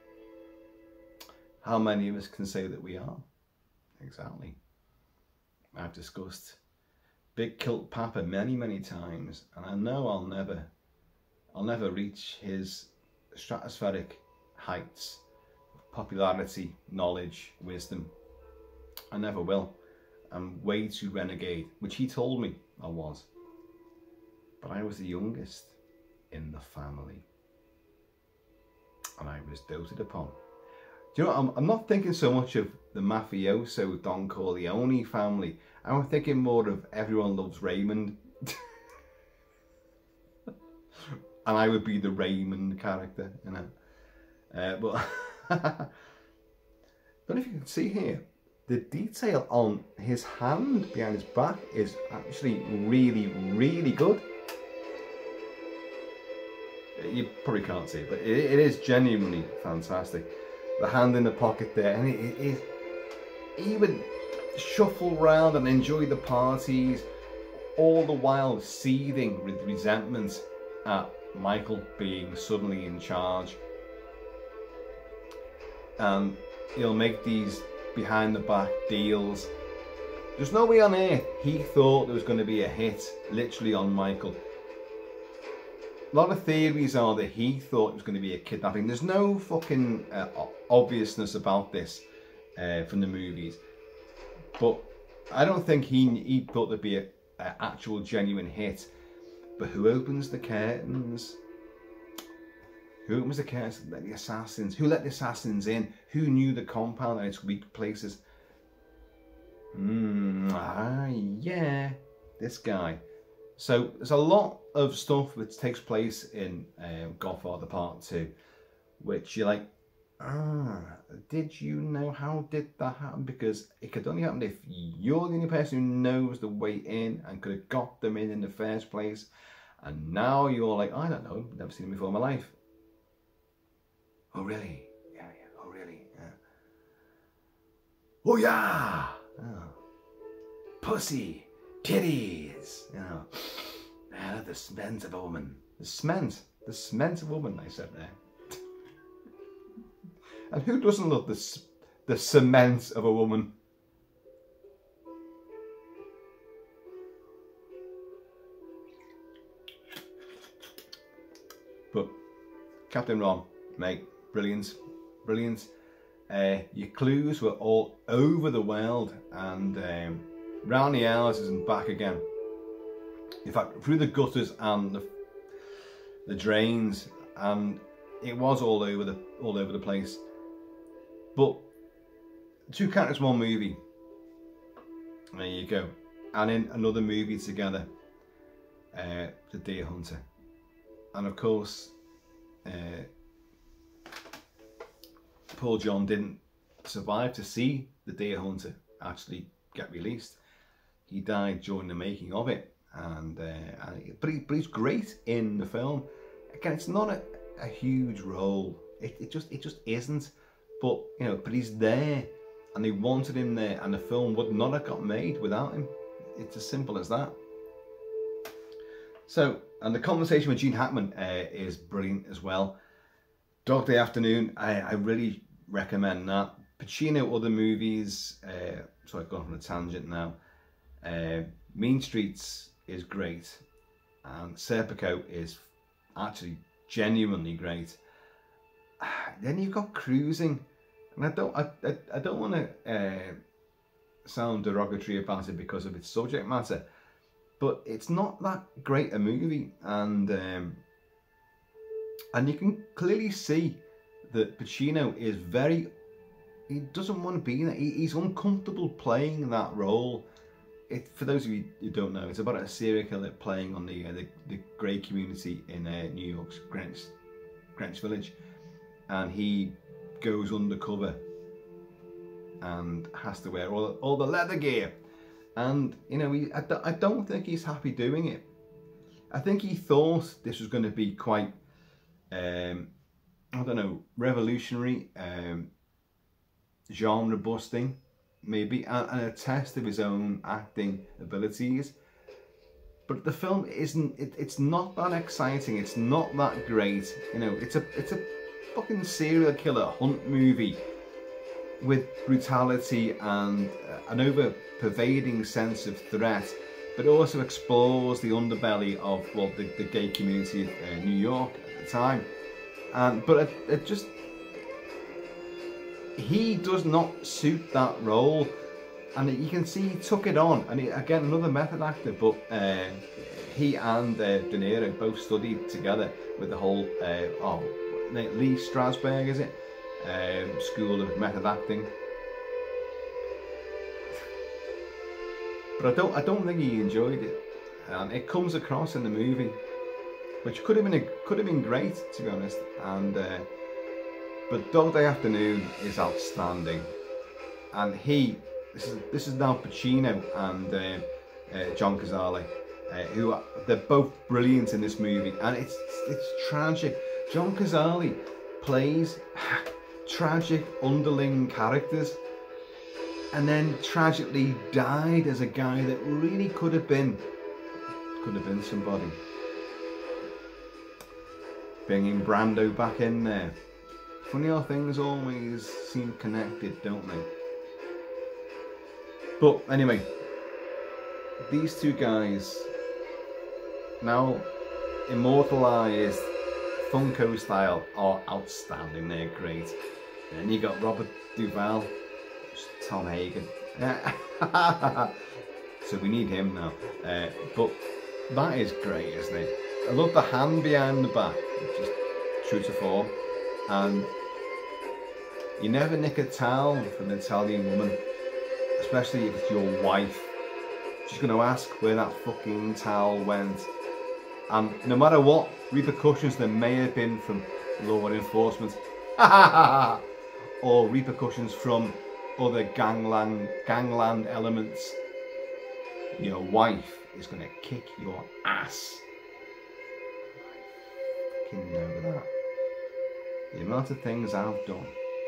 How many of us can say that we are? Exactly. I've discussed Big Kilt Papa many times, and I know I'll never reach his stratospheric heights of popularity, knowledge, wisdom. I never will. I'm way too renegade, which he told me I was. But I was the youngest in the family, and I was doted upon. Do you know, I'm not thinking so much of the mafioso Don Corleone family. I'm thinking more of Everyone Loves Raymond. And I would be the Raymond character, you know. But if you can see here, the detail on his hand behind his back is actually really good. You probably can't see it, but it is genuinely fantastic. The hand in the pocket there, and it is even shuffle round and enjoy the parties, all the while seething with resentment at Michael being suddenly in charge. And he'll make these behind the back deals. There's no way on earth he thought there was going to be a hit literally on Michael. A lot of theories are that he thought it was going to be a kidnapping. There's no fucking obviousness about this from the movies. But I don't think he thought there'd be an actual genuine hit. But who opens the curtains? Who opens the curtains? Let the assassins. Who let the assassins in? Who knew the compound and its weak places? Yeah. this guy. So there's a lot of stuff which takes place in Godfather Part 2, which you're like, did you know? How did that happen? Because it could only happen if you're the only person who knows the way in and could have got them in the first place. And now you're like, I don't know, never seen them before in my life. Oh really? Yeah. Oh really? Yeah. Oh yeah. Oh. Pussy, titties. You know. The smens of a woman. The smens of a woman. I said there. And who doesn't love the cement of a woman? But Captain Ron, mate, brilliant. Your clues were all over the world, and Ronnie isn't back again. In fact, through the gutters and the drains, and it was all over the place. But two characters, one movie. There you go. And in another movie together, The Deer Hunter. And of course, Paul John didn't survive to see The Deer Hunter actually get released. He died during the making of it, but he's great in the film. Again, it's not a huge role. It just isn't. But you know, but he's there, and they wanted him there, and the film would not have got made without him. It's as simple as that. So, and the conversation with Gene Hackman is brilliant as well. Dog Day Afternoon, I really recommend that. Pacino, other movies. So I've gone on a tangent now. Mean Streets is great, and Serpico is actually genuinely great. Then you've got Cruising, and I don't want to sound derogatory about it because of its subject matter, but it's not that great a movie, and you can clearly see that Pacino is he doesn't want to be there. He's uncomfortable playing that role. For those of you who don't know, it's about a serial killer playing on the grey community in New York's Greenwich Village, and he goes undercover and has to wear all the leather gear, and you know, I don't think he's happy doing it. I think he thought this was going to be quite I don't know, revolutionary, genre busting maybe, and a test of his own acting abilities. But the film isn't. It's not that exciting. It's not that great. You know, it's a fucking serial killer hunt movie with brutality and an over-pervading sense of threat, but also explores the underbelly of, well, the gay community of New York at the time. But it just, he does not suit that role, and you can see he took it on. And again, another method actor, but he and De Niro both studied together with the whole Lee Strasberg, is it? School of method acting. But I don't think he enjoyed it, and it comes across in the movie, which could have been great, to be honest. And but Dog Day Afternoon is outstanding, and this is now Pacino and John Cazale, who they're both brilliant in this movie, and it's tragic. John Cazale plays tragic underling characters, and then tragically died as a guy that really could have been somebody. Bringing Brando back in there. Funny how things always seem connected, don't they? But anyway, these two guys now immortalised Funko style are outstanding. They're great. And then you got Robert Duvall, Tom Hagen. So we need him now. But that is great, isn't it? I love the hand behind the back, just true to form. And you never nick a towel from an Italian woman, especially if it's your wife. she's going to ask where that fucking towel went. And no matter what repercussions there may have been from law enforcement, or repercussions from other gangland elements, your wife is going to kick your ass. I fucking know that. The amount of things I've done,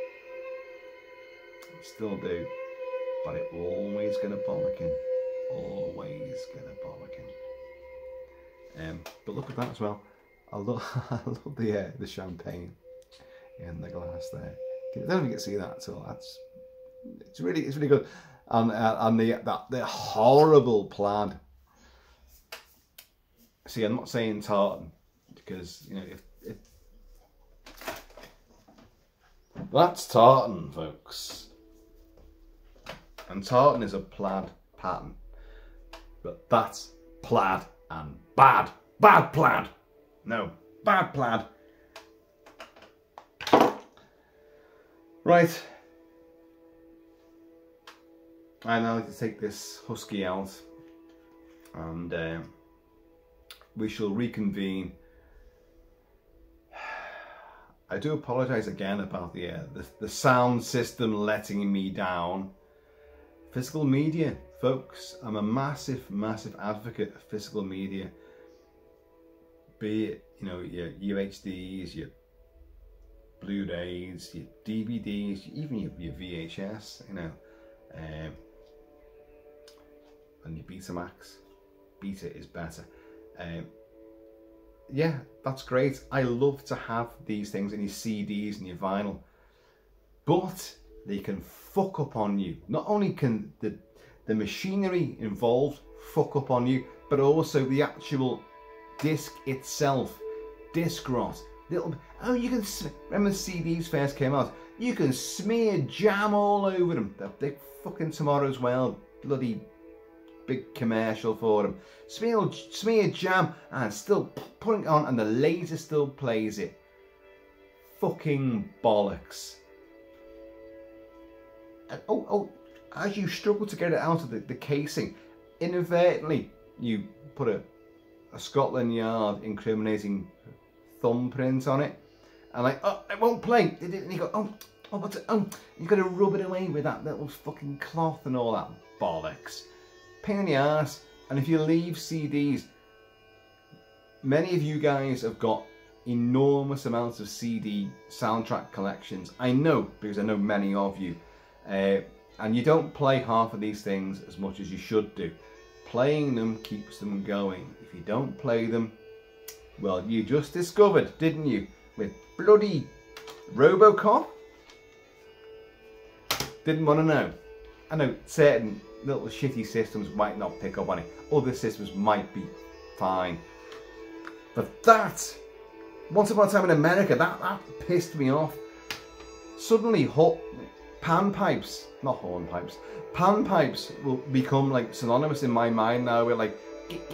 I still do, but it always get a bollocking. Always get a bollocking. But look at that as well. I love the champagne in the glass there. I don't know if you can see that at all. It's really good. And the horrible plaid. See, I'm not saying tartan because you know if that's tartan, folks. And tartan is a plaid pattern, but that's plaid and bad plaid. No, bad plaid. Right. I now need to take this husky out, and we shall reconvene. I do apologise again about the sound system letting me down. Physical media, folks. I'm a massive advocate of physical media. Be it, you know, your UHDs, your Blu-rays, your DVDs, even your VHS, you know, and your Betamax. Beta is better. Yeah, that's great. I love to have these things in your CDs and your vinyl, but they can fuck up on you. Not only can the machinery involved fuck up on you, but also the actual disc itself, disc rot. Oh, you can, remember the CDs first came out, you can smear jam all over them. The big fucking Tomorrow's World, bloody big commercial for them. Smear jam and still putting it on and the laser still plays it. Fucking bollocks. And, as you struggle to get it out of the casing, inadvertently you put a Scotland Yard incriminating thumbprint on it, and like, oh, it won't play. And you go, what's it? You've got to rub it away with that little fucking cloth and all that bollocks. Pain in the ass. And if you leave CDs, many of you guys have got enormous amounts of CD soundtrack collections. I know, because I know many of you. And you don't play half of these things as much as you should do. Playing them keeps them going. If you don't play them, well, you just discovered, didn't you, with bloody RoboCop? Didn't want to know. I know certain little shitty systems might not pick up on it. Other systems might be fine. But that, once upon a time in America, that pissed me off. Suddenly, panpipes, not hornpipes, panpipes will become like synonymous in my mind now with like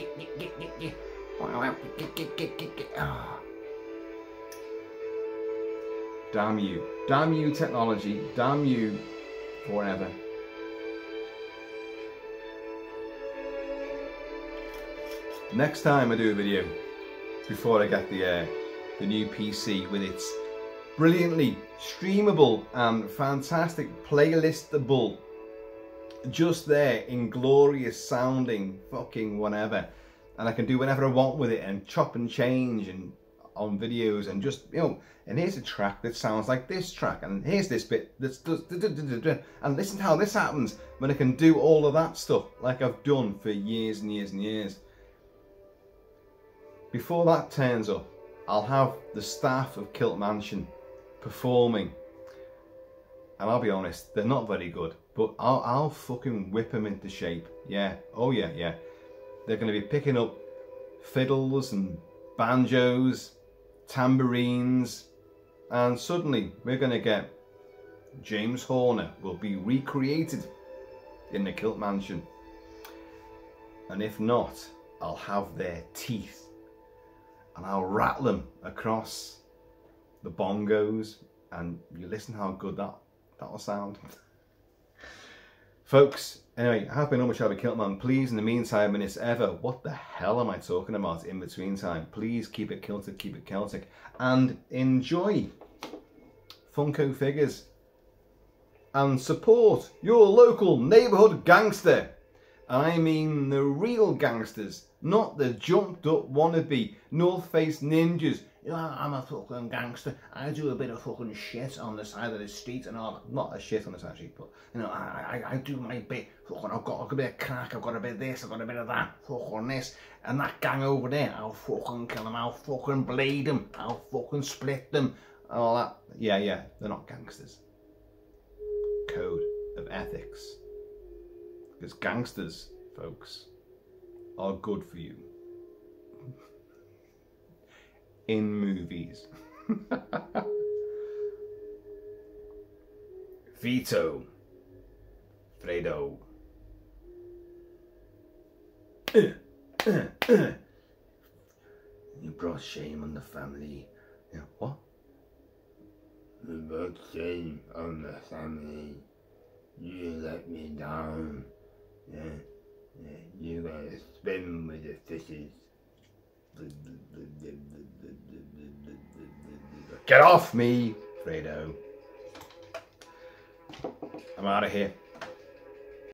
damn you technology, damn you forever. Next time I do a video, before I get the new PC with its brilliantly streamable and fantastic playlistable, just there, inglorious sounding fucking whatever, and I can do whatever I want with it and chop and change and on videos and just, you know, and here's a track that sounds like this track, and here's this bit that does, and listen to how this happens, when I can do all of that stuff like I've done for years and years and years. Before that turns up, I'll have the staff of Kilt-Man performing, and I'll be honest, they're not very good, but I'll fucking whip them into shape. Yeah, oh yeah, yeah. They're going to be picking up fiddles and banjos, tambourines, and suddenly we're going to get James Horner will be recreated in the Kilt-Man. And if not, I'll have their teeth and I'll rattle them across the bongos, and you listen how good that'll sound. Folks, Anyway, I have been almost shabby Kilt-Man. Please, in the meantime, and it's ever, what the hell am I talking about in between time? Please keep it Kilted, keep it Celtic, and enjoy Funko figures. And support your local neighbourhood gangster. I mean the real gangsters, not the jumped up wannabe North Face ninjas. You know, I'm a fucking gangster. I do a bit of fucking shit on the side of the street and all. Not a shit on the side of the street, but you know, I do my bit. Fucking, I've got a bit of crack. I've got a bit of this. I've got a bit of that. Fucking this and that gang over there. I'll fucking kill them. I'll fucking blade them. I'll fucking split them. All that. Yeah. They're not gangsters. Code of ethics. Because gangsters, folks, are good for you. In movies. Vito. Fredo. You brought shame on the family. Yeah, what? You brought shame on the family. You let me down. Yeah. You gotta swim with the fishes. Get off me, Fredo. I'm out of here.